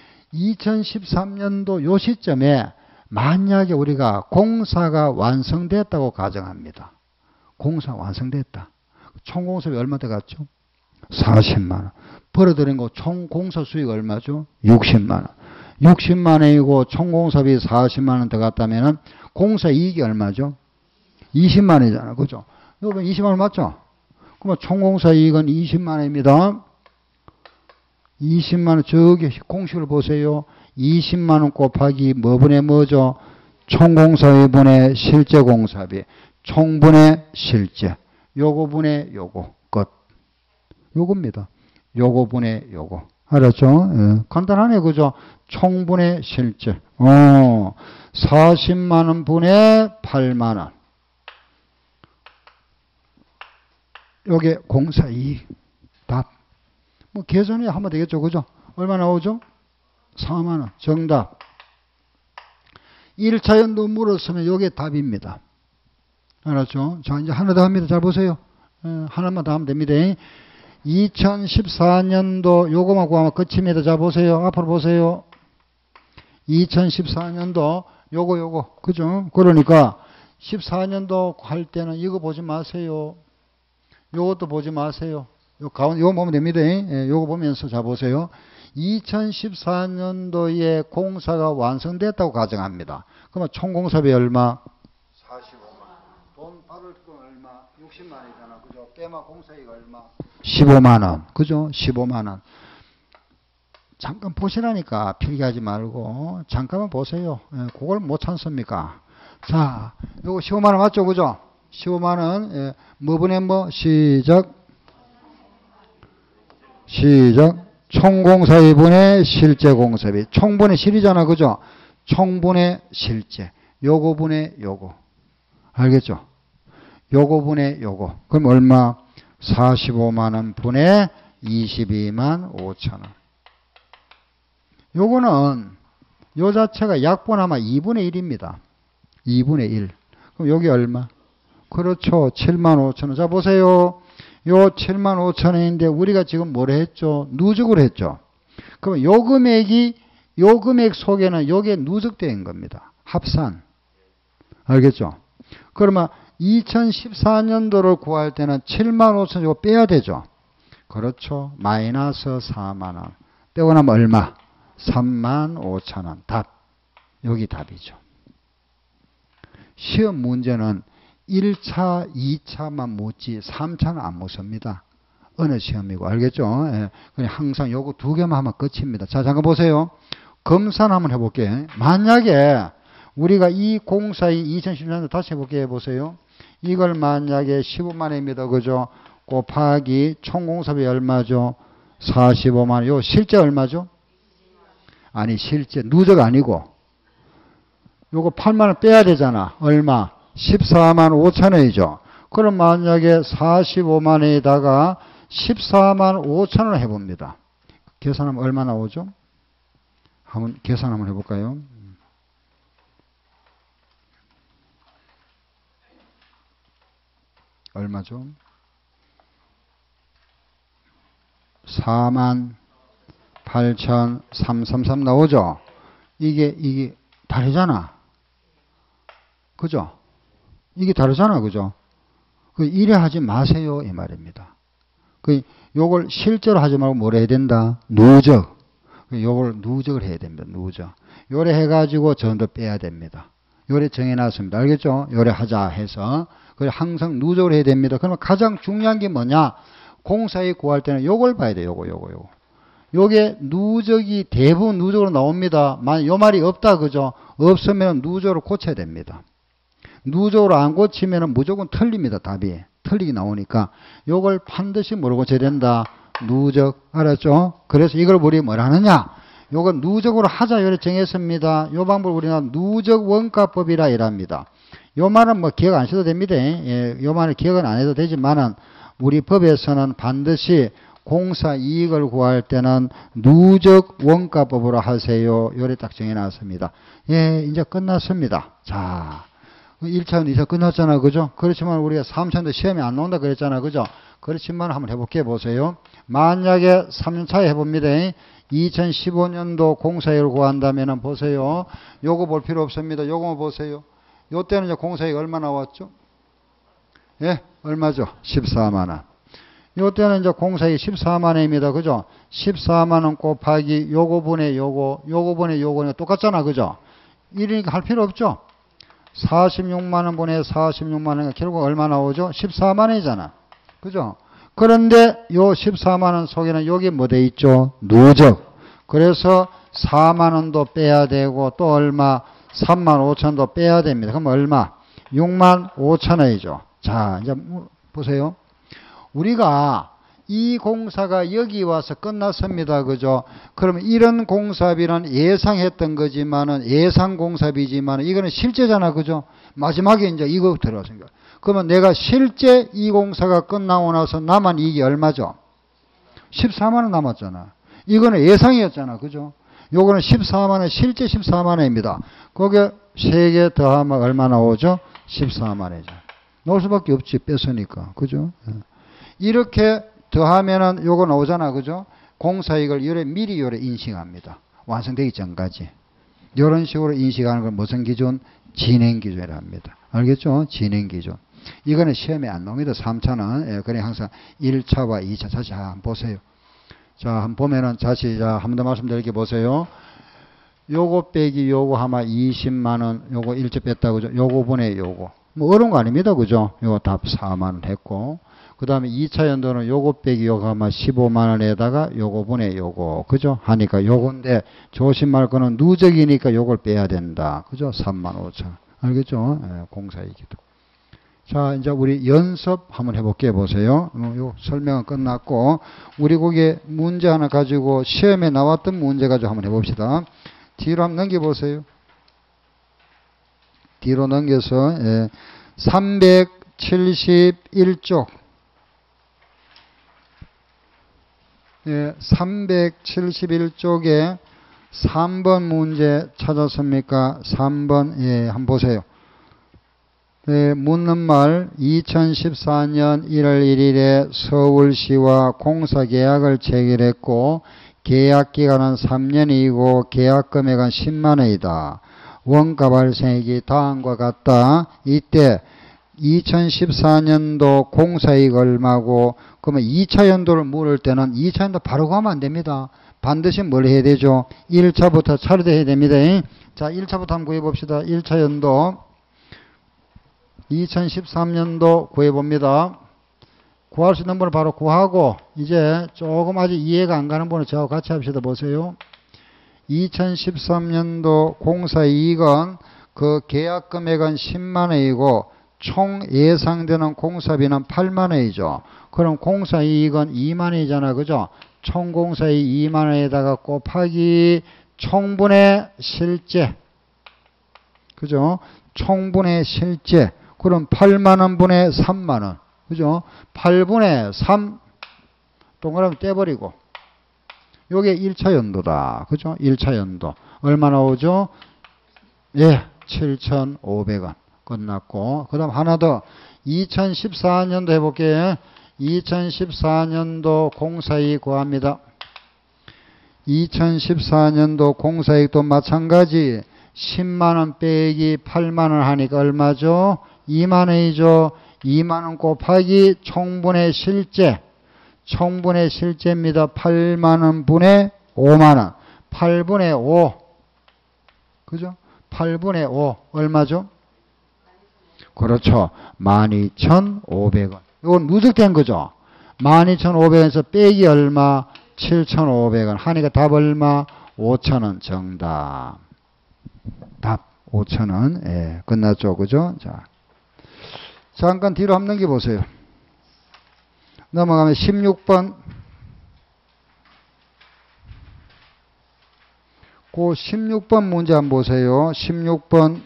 2013년도 요 시점에 만약에 우리가 공사가 완성됐다고 가정합니다. 공사 완성됐다. 총 공사비 얼마 들어갔죠? 40만 원. 벌어들인 거 총 공사 수익 얼마죠? 60만 원. 60만 원이고 총 공사비 40만 원 들어갔다면은 공사 이익이 얼마죠? 20만 원이잖아. 그죠? 이거 20만 원 맞죠? 그러면 총 공사 이익은 20만 원입니다. 20만 원 저기 공식을 보세요. 20만 원 곱하기 뭐분의 뭐죠? 총 공사비분의 실제 공사비. 총분의 실제. 요거분의 요거. 끝. 요겁니다. 요거분의 요거. 알았죠? 예. 간단하네. 그죠? 총분의 실제. 40만 원 분의 8만 원. 요게 공사이익. 답. 뭐 계산이 하면 되겠죠. 그죠? 얼마 나오죠? 4만 원. 정답. 1차 연도 물었으면 요게 답입니다. 알았죠? 자, 이제 하나 더 합니다. 잘 보세요. 하나만 더 하면 됩니다. 2014년도 요거만 구하면 끝입니다. 자, 보세요. 앞으로 보세요. 2014년도 요거. 그죠? 그러니까 14년도 할 때는 이거 보지 마세요. 요것도 보지 마세요. 요 가운데 요거 보면 됩니다. 요거 보면서 자 보세요. 2014년도에 공사가 완성됐다고 가정합니다. 그러면 총 공사비 얼마? 45만. 돈 받을 건 얼마? 60만 원이잖아. 그죠? 빼마 공사이익 얼마? 15만 원. 그죠? 15만 원. 잠깐 보시라니까 필기하지 말고 잠깐만 보세요. 그걸 못 참습니까? 자, 요거 15만 원 맞죠? 그죠? 15만 원. 뭐분의 뭐? 시작. 총공사비분의 실제 공사비. 총분의 실이잖아. 그죠? 총분의 실제. 요거분의 요거. 알겠죠? 요거분의 요거. 그럼 얼마? 45만 원 분의 22만 5천 원. 요거는 요 자체가 약분하면 2분의 1입니다. 2분의 1. 그럼 여기 얼마? 그렇죠. 7만 5천 원. 자 보세요. 요 7만 5천 원인데 우리가 지금 뭐를 했죠? 누적을 했죠. 그럼 요 금액 속에는 요게 누적된 겁니다. 합산. 알겠죠? 그러면 2014년도를 구할 때는 7만 5천 원 이거 빼야 되죠. 그렇죠. 마이너스 4만 원. 빼고 나면 얼마? 3만 5천 원. 답. 여기 답이죠. 시험 문제는 1차, 2차만 묻지 3차는 안 묻습니다. 어느 시험이고 알겠죠? 예. 그냥 항상 요거 두 개만 하면 끝입니다. 자, 잠깐 보세요. 검산 한번 해볼게요. 만약에 우리가 이 공사의 2010년도 다시 해볼게요. 보세요. 이걸 만약에 15만 원입니다. 그죠? 곱하기 총 공사비 얼마죠? 45만 원. 요 실제 얼마죠? 아니 실제 누적 아니고 요거 8만 원 빼야 되잖아. 얼마? 14만 5천 원이죠. 그럼 만약에 45만 원에다가 14만 5천 원을 해봅니다. 계산하면 얼마 나오죠? 한번 계산 한번 해볼까요? 얼마죠? 4만 8,333 나오죠? 이게 다르잖아. 그죠? 이게 다르잖아. 그죠? 이래 하지 마세요. 이 말입니다. 요걸 실제로 하지 말고 뭘 해야 된다? 누적. 요걸 누적을 해야 됩니다. 누적. 요래 해가지고 전도 빼야 됩니다. 요래 정해놨습니다. 알겠죠? 요래 하자 해서. 그래 항상 누적을 해야 됩니다. 그러면 가장 중요한 게 뭐냐? 공사에 구할 때는 요걸 봐야 돼요. 요거. 요게 누적이 대부분 누적으로 나옵니다. 만약 요 말이 없다. 그죠? 없으면 누적으로 고쳐야 됩니다. 누적으로 안 고치면 무조건 틀립니다. 답이. 틀리게 나오니까 요걸 반드시 뭐로 고쳐야 된다? 누적. 알았죠? 그래서 이걸 우리 뭘 하느냐? 요건 누적으로 하자. 요래 정했습니다. 요 방법을 우리는 누적 원가법이라 이랍니다. 요 말은 뭐 기억 안 하셔도 됩니다. 예, 요 말은 기억은 안 해도 되지만은 우리 법에서는 반드시 공사 이익을 구할 때는 누적 원가법으로 하세요. 요래 딱 정해놨습니다. 예, 이제 끝났습니다. 자, 1차원, 2차 끝났잖아. 그죠? 그렇지만 우리가 3차원도 시험에 안 나온다 그랬잖아. 그죠? 그렇지만 한번 해볼게 보세요. 만약에 3년차에 해봅니다. 2015년도 공사이익을 구한다면 보세요. 요거 볼 필요 없습니다. 요거만 보세요. 요 때는 이제 공사이익 얼마 나왔죠? 예, 얼마죠? 14만원. 요 때는 이제 공사이익 14만원입니다. 그죠? 14만원 곱하기 요거 분의 요거 분의 요거는 똑같잖아. 그죠? 이러니까 할 필요 없죠? 46만원 분의 46만원 결국 얼마 나오죠? 14만원이잖아. 그죠? 그런데 요 14만원 속에는 여기 뭐 돼 있죠? 누적. 그래서 4만원도 빼야 되고 또 얼마? 3만 5천도 빼야 됩니다. 그럼 얼마? 6만 5천원이죠. 자, 이제 보세요. 우리가 이 공사가 여기 와서 끝났습니다. 그죠? 그러면 이런 공사비는 예상했던 거지만은 예상 공사비지만은 이거는 실제잖아. 그죠? 마지막에 이제 이거 들어왔습니다. 그러면 내가 실제 이 공사가 끝나고 나서 남은 이익이 얼마죠? 14만원 남았잖아. 이거는 예상이었잖아. 그죠? 요거는 14만원, 실제 14만원입니다. 거기에 3개 더하면 얼마 나오죠? 14만원이죠. 나올 수밖에 없지. 뺐으니까. 그죠? 이렇게 더하면은 요거 나오잖아. 그죠? 공사이익을 미리 요래 인식합니다. 완성되기 전까지. 이런 식으로 인식하는 걸 무슨 기준? 진행기준이라 합니다. 알겠죠? 진행기준. 이거는 시험에 안 나옵니다. 3차는. 예, 그래 항상 1차와 2차. 다시 한번 보세요. 자, 한번 보면은 다시 한 번 더 말씀드릴게 보세요. 요거 빼기 요거 하면 20만원, 요거 1차 뺐다. 그죠? 요거 분의 요거. 뭐 어려운 거 아닙니다. 그죠? 요거 답 4만원 했고. 그 다음에 2차 연도는 요거 빼기 요거 하면 15만원에다가 요거 분의 요거. 그죠? 하니까 요건데 조심할 거는 누적이니까 요걸 빼야 된다. 그죠? 3만 5천. 알겠죠? 예, 공사이익도. 자, 이제 우리 연습 한번 해볼게요. 보세요. 요 설명은 끝났고, 우리 거기에 문제 하나 가지고 시험에 나왔던 문제 가지고 한번 해봅시다. 뒤로 한번 넘겨보세요. 뒤로 넘겨서, 371쪽. 371쪽에 3번 문제 찾았습니까? 3번, 한번 보세요. 묻는 말 2014년 1월 1일에 서울시와 공사계약을 체결했고 계약기간은 3년이고 계약금액은 10만원이다. 원가 발생액이 다음과 같다. 이때 2014년도 공사이익 얼마고 그러면 2차 연도를 물을 때는 2차 연도 바로 가면 안 됩니다. 반드시 뭘 해야 되죠? 1차부터 차례대해야 됩니다. 자, 1차부터 한번 구해봅시다. 1차 연도 2013년도 구해봅니다. 구할 수 있는 분을 바로 구하고 이제 조금 아직 이해가 안 가는 분은 저하고 같이 합시다. 보세요. 2013년도 공사이익은 그 계약금액은 10만원이고 총 예상되는 공사비는 8만원이죠. 그럼 공사이익은 2만원이잖아. 그죠? 총 공사이익 2만원에다가 곱하기 총분의 실제. 그죠? 총분의 실제. 그럼 8만원 분의 3만원. 그죠? 8분의 3 동그라미 떼버리고. 요게 1차 연도다. 그죠? 1차 연도. 얼마 나오죠? 예, 7,500원. 끝났고. 그 다음 하나 더. 2014년도 해볼게요. 2014년도 공사이익 구합니다. 2014년도 공사이익도 마찬가지 10만원 빼기 8만원 하니까 얼마죠? 2만원이죠. 2만원 곱하기 총분의 실제. 총분의 실제입니다. 8만원 분의 5만원. 8분의 5. 그죠? 8분의 5. 얼마죠? 그렇죠. 12,500원. 이건 누적된 거죠. 12,500원에서 빼기 얼마? 7,500원. 하니까 답 얼마? 5,000원 정답. 답 5,000원. 예, 끝났죠. 그죠? 자, 잠깐 뒤로 한번 넘겨보세요. 넘어가면 16번. 그 16번 문제 한번 보세요. 16번.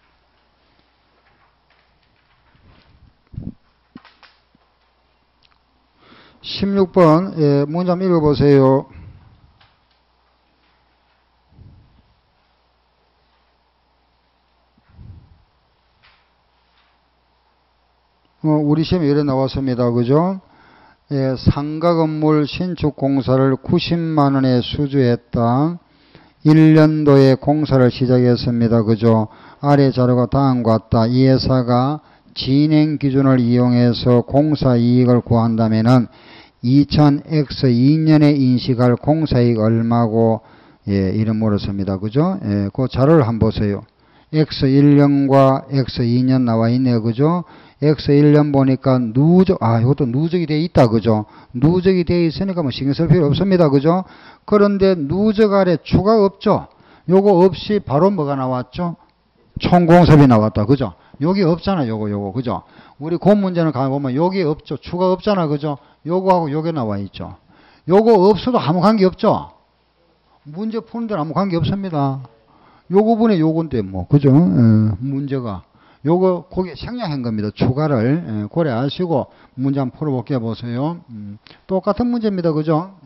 16번, 예, 문제 한번 읽어보세요. 우리 시험에 이래 나왔습니다. 그죠? 예, 상가 건물 신축 공사를 90만원에 수주했다. 1년도에 공사를 시작했습니다. 그죠? 아래 자료가 다음과 같다. 이 회사가 진행 기준을 이용해서 공사 이익을 구한다면은 2000X2년에 인식할 공사이익 얼마고, 예, 이런 물었습니다. 그죠? 예, 그 자료를 한번 보세요. X1년과 X2년 나와 있네요. 그죠? X1년 보니까 이것도 누적이 되어 있다. 그죠? 누적이 되어 있으니까 뭐 신경 쓸 필요 없습니다. 그죠? 그런데 누적 아래 추가 없죠? 요거 없이 바로 뭐가 나왔죠? 총공사비 나왔다. 그죠? 여기 없잖아. 요거. 그죠? 우리 그 문제는 가보면 여기 없죠. 추가 없잖아. 그죠? 요거하고 요게 나와 있죠. 요거 없어도 아무 관계 없죠? 문제 푸는 데는 아무 관계 없습니다. 요거분의 요건데 뭐, 그죠? 문제가. 요거, 거기에 생략한 겁니다. 추가를. 고려하시고 문제 한번 풀어볼게요. 보세요. 똑같은 문제입니다. 그죠?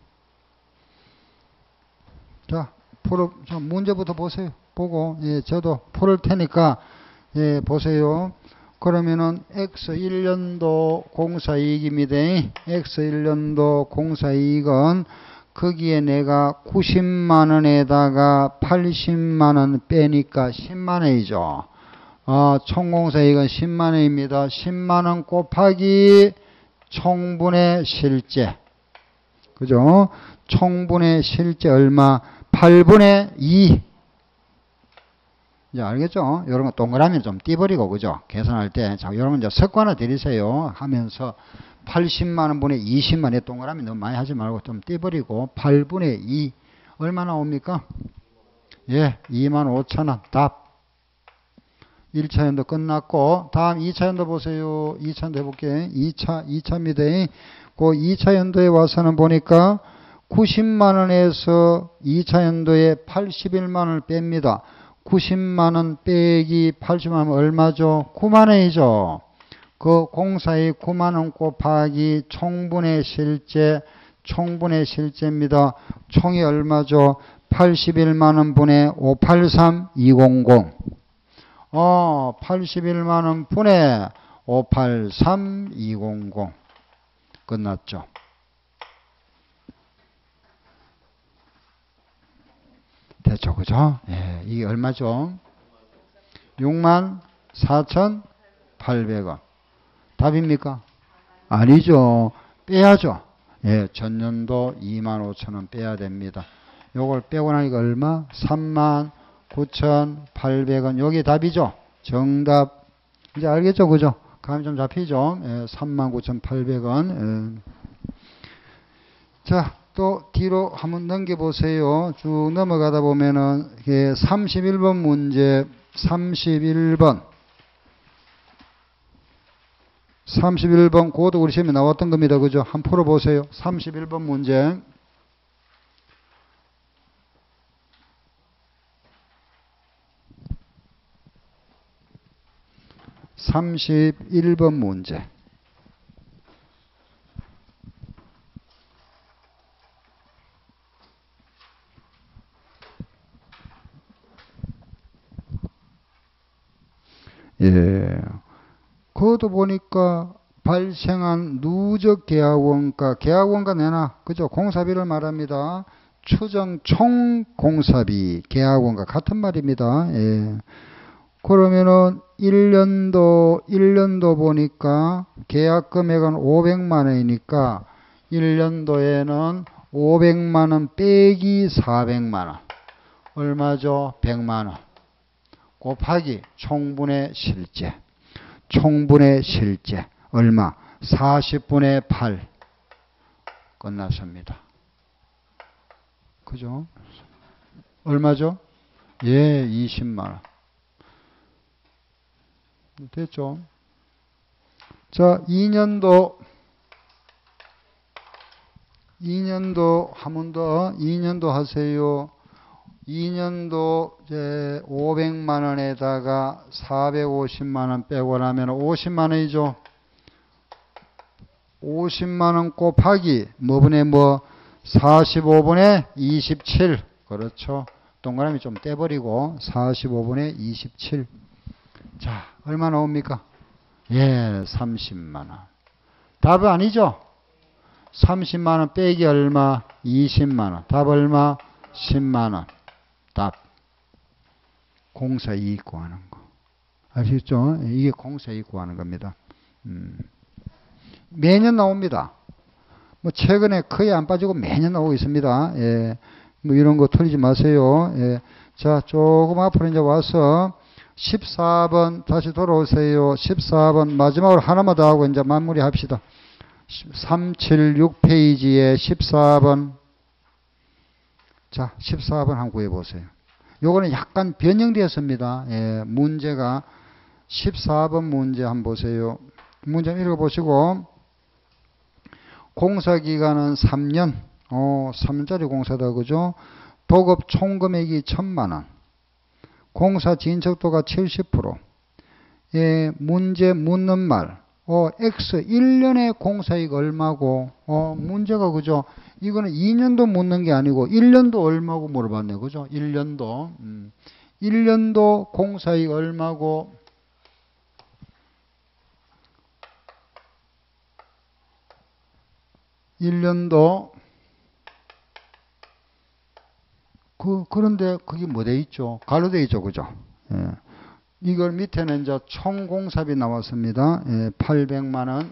자, 문제부터 보세요. 보고, 예, 저도 풀을 테니까, 예, 보세요. 그러면은 X1년도 공사이익입니다. X1년도 공사이익은 거기에 내가 90만원에다가 80만원 빼니까 10만원이죠. 총공사이익은 10만원입니다. 10만원 곱하기 총분의 실제. 그죠? 총분의 실제 얼마? 8분의 2. 이제 알겠죠? 이런 거 동그라미 좀 띄버리고, 그죠? 계산할 때. 자, 여러분 이제 습관을 들이세요. 하면서 80만원 분의 20만원 동그라미 너무 많이 하지 말고 좀 띄버리고 8분의 2. 얼마 나옵니까? 예, 25,000원. 답. 1차연도 끝났고, 다음 2차연도 보세요. 2차연도 해볼게. 2차입니다. 그 2차연도에 와서는 보니까 90만원에서 2차연도에 81만원을 뺍니다. 90만원 빼기 80만원 얼마죠? 9만원이죠. 그 공사의 9만원 곱하기 총분의 실제, 총분의 실제입니다. 총이 얼마죠? 81만원 분의 583200. 81만원 분의 583200. 끝났죠. 됐죠. 그죠? 예, 이게 얼마죠? 64,800원. 답입니까? 아니죠. 빼야죠. 예, 전년도 25,000원 빼야 됩니다. 요걸 빼고 나니까 얼마? 39,800원. 요게 답이죠. 정답. 이제 알겠죠? 그죠? 감이 좀 잡히죠? 예, 39,800원. 예. 자, 또 뒤로 한번 넘겨보세요. 쭉 넘어가다 보면은 31번 문제, 31번. 31번 그것도 우리 시험에 나왔던 겁니다. 그죠? 한번 풀어보세요. 31번 문제. 31번 문제. 예. 그것도 보니까 발생한 누적 계약원가, 계약원가 내놔. 그죠? 공사비를 말합니다. 추정 총 공사비, 계약원가 같은 말입니다. 예. 그러면은 1년도 보니까 계약 금액은 500만 원이니까 1년도에는 500만 원 빼기 400만 원. 얼마죠? 100만 원. 곱하기 총분의 실제. 총분의 실제. 얼마? 40분의 8. 끝났습니다. 그죠? 얼마죠? 예, 20만 원. 됐죠? 자, 2년도 한 번 더, 2년도 하세요. 2년도 이제 500만 원에다가 450만 원 빼고 나면 50만 원이죠. 50만 원 곱하기 뭐분의 뭐 45분의 27. 그렇죠. 동그라미 좀 떼버리고 45분의 27. 자, 얼마 나옵니까? 예, 30만 원. 답은 아니죠? 30만 원 빼기 얼마? 20만 원. 답 얼마? 10만 원. 답. 공사 이익 구하는 거. 아시겠죠? 이게 공사 이익 구하는 겁니다. 매년 나옵니다. 뭐 최근에 거의 안 빠지고 매년 나오고 있습니다. 예. 뭐 이런 거 틀리지 마세요. 예. 자, 조금 앞으로 이제 와서 14번 다시 돌아오세요. 14번 마지막으로 하나만 더 하고 이제 마무리 합시다. 376페이지에 14번. 자, 14번 한번 구해보세요. 요거는 약간 변형되었습니다. 예, 문제가 14번 문제 한번 보세요. 문제 읽어보시고 공사기간은 3년. 3년짜리 공사다. 그죠? 도급 총금액이 1,000만 원. 공사 진척도가 70%. 예, 문제 묻는 말. X 1년의 공사이익 얼마고, 문제가 그죠? 이거는 2년도 묻는 게 아니고 1년도 얼마고 물어봤네. 그죠? 1년도. 1년도 공사이익 얼마고, 그런데 그게 뭐 돼 있죠? 갈로 돼 있죠. 그죠? 예. 이걸 밑에는 이제 총 공사비 나왔습니다. 예, 800만 원.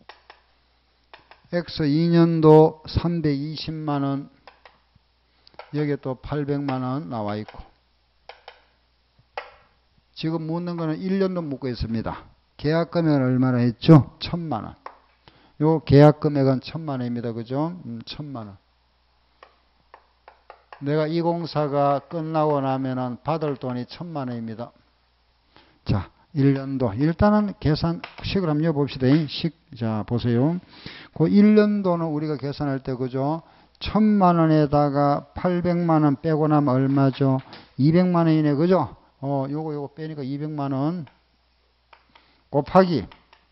X 2년도 320만 원. 여기에 또 800만 원 나와 있고. 지금 묻는 거는 1년도 묻고 있습니다. 계약 금액은 얼마나 했죠? 1,000만 원. 요 계약 금액은 1,000만 원입니다. 그죠? 1,000만 원. 내가 이 공사가 끝나고 나면은 받을 돈이 1,000만 원입니다. 자, 1년도. 일단은 계산식을 한번 해봅시다. 자, 보세요. 그 1년도는 우리가 계산할 때, 그죠? 1,000만 원에다가 800만 원 빼고 나면 얼마죠? 200만 원이네. 그죠? 요거 빼니까 200만 원. 곱하기.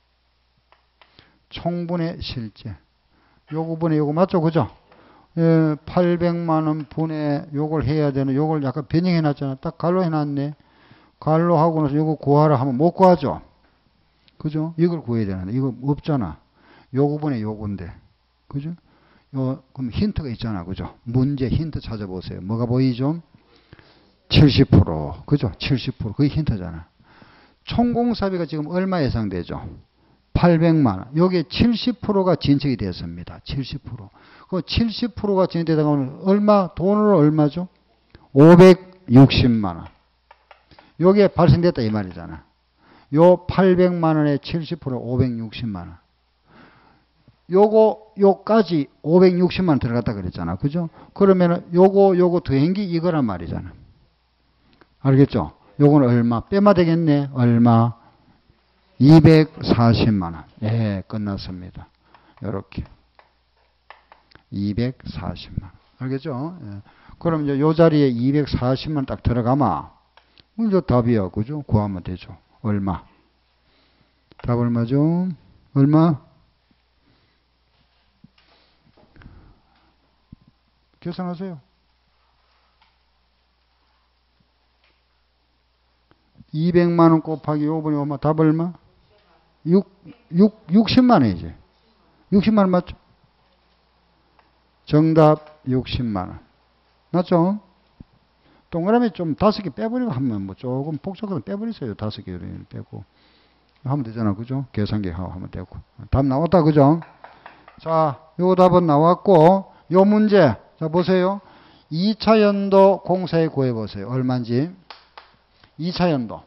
총분의 실제. 요거 분의 요거 맞죠? 그죠? 예, 800만 원 분의 요걸 해야 되는, 요걸 약간 변형해 놨잖아. 딱 갈로 해 놨네. 갈로 하고 나서 이거 구하라 하면 못 구하죠. 그죠? 이걸 구해야 되는데 이거 없잖아. 요거분의 요건데. 그죠? 그럼 힌트가 있잖아. 그죠? 문제 힌트 찾아보세요. 뭐가 보이죠? 70%. 그죠? 70%. 그게 힌트잖아. 총공사비가 지금 얼마 예상되죠? 800만 원. 여기에 70%가 진척이 되었습니다. 70%. 그 70%가 진척되다 보면 얼마, 돈으로 얼마죠? 560만 원. 요게 발생됐다 이 말이잖아. 요 800만 원에 70% 560만 원. 요까지 560만 원 들어갔다 그랬잖아. 그죠? 그러면은 요거 더행기 이거란 말이잖아. 알겠죠? 요거는 얼마? 빼마 되겠네. 얼마? 240만 원. 예, 끝났습니다. 요렇게. 240만 원. 알겠죠? 예. 그럼 이제 요 자리에 240만 원 딱 들어가마. 이제 답이야. 그죠? 구하면 되죠. 얼마? 답 얼마죠? 얼마? 계산하세요. 200만 원 곱하기 5분의 5만 답 얼마? 60만 원이지. 60만 원 맞죠? 정답 60만 원. 맞죠? 동그라미 좀 5개 빼버리고 하면 뭐 조금 복잡하게 빼버리세요. 5개를 빼고. 하면 되잖아. 그죠? 계산기 하면 되고. 답 나왔다. 그죠? 자, 요 답은 나왔고, 요 문제. 자, 보세요. 2차 연도 공사에 구해보세요. 얼마인지. 2차 연도.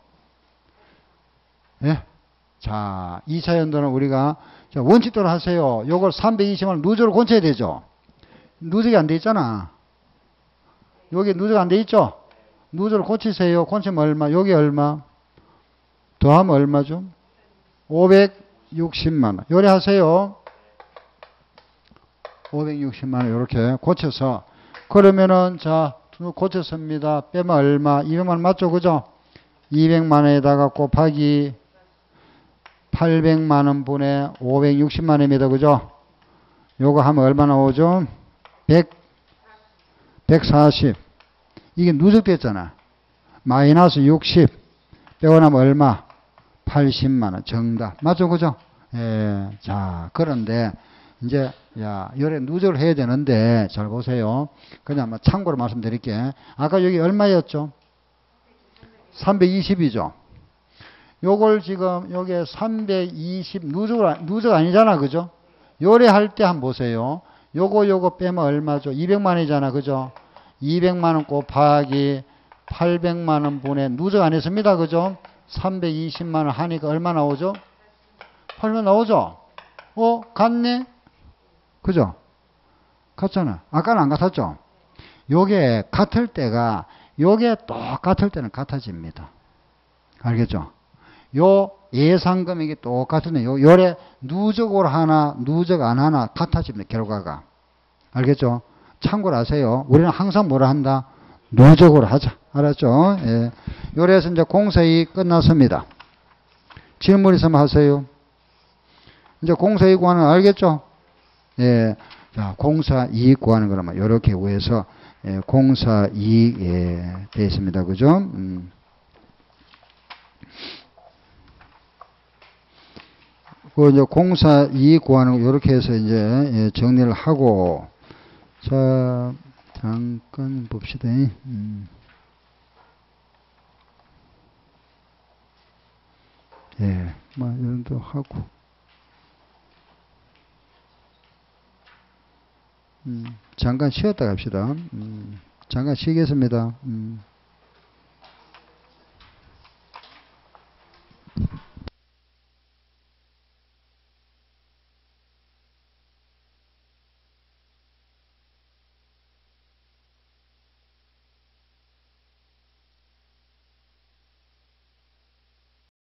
예? 자, 2차 연도는 우리가, 자, 원칙대로 하세요. 요걸 320을 누적으로 고쳐야 되죠? 누적이 안 돼 있잖아. 여기 누적 안 돼 있죠? 누적을 고치세요. 고치면 얼마? 여기 얼마? 더하면 얼마죠? 560만 원. 요리하세요. 560만 원 이렇게 고쳐서 그러면은 자 고쳤습니다. 빼면 얼마? 200만 원 맞죠? 그죠? 200만 원에다가 곱하기 800만 원 분의 560만 원입니다. 그죠? 요거 하면 얼마 나오죠? 140. 이게 누적됐잖아. 마이너스 60. 빼고 나면 얼마? 80만 원. 정답. 맞죠? 그죠? 예. 자, 그런데 이제 야, 요래 누적을 해야 되는데 잘 보세요. 그냥 참고로 말씀드릴게. 아까 여기 얼마였죠? 320이죠. 요걸 지금 여기에 320 누적 아니잖아. 그죠? 요래 할 때 한번 보세요. 요거 빼면 얼마죠? 200만 원이잖아. 그죠? 200만 원 곱하기 800만 원 분의 누적 안 했습니다. 그죠? 320만 원 하니까 얼마 나오죠? 8만 나오죠? 같네? 그죠? 같잖아. 아까는 안 같았죠? 요게 같을 때가, 요게 똑같을 때는 같아집니다. 알겠죠? 요 예상금액이 똑같은데, 요래 누적으로 하나, 누적 안 하나 같아집니다. 결과가. 알겠죠? 참고로 하세요. 우리는 항상 뭐라 한다? 누적으로 하자. 알았죠? 예. 요래서 이제 공사이익 끝났습니다. 질문 있으면 하세요. 이제 공사이익 구하는 거 알겠죠? 예. 자, 공사이익 구하는 거라면 요렇게 위해서 예, 공사이익 예, 되어 있습니다. 그죠? 그 이제 공사이익 구하는 거 요렇게 해서 이제 예, 정리를 하고 자, 잠깐 봅시다. 예, 뭐, 이런 도 하고. 잠깐 쉬었다 갑시다. 잠깐 쉬겠습니다.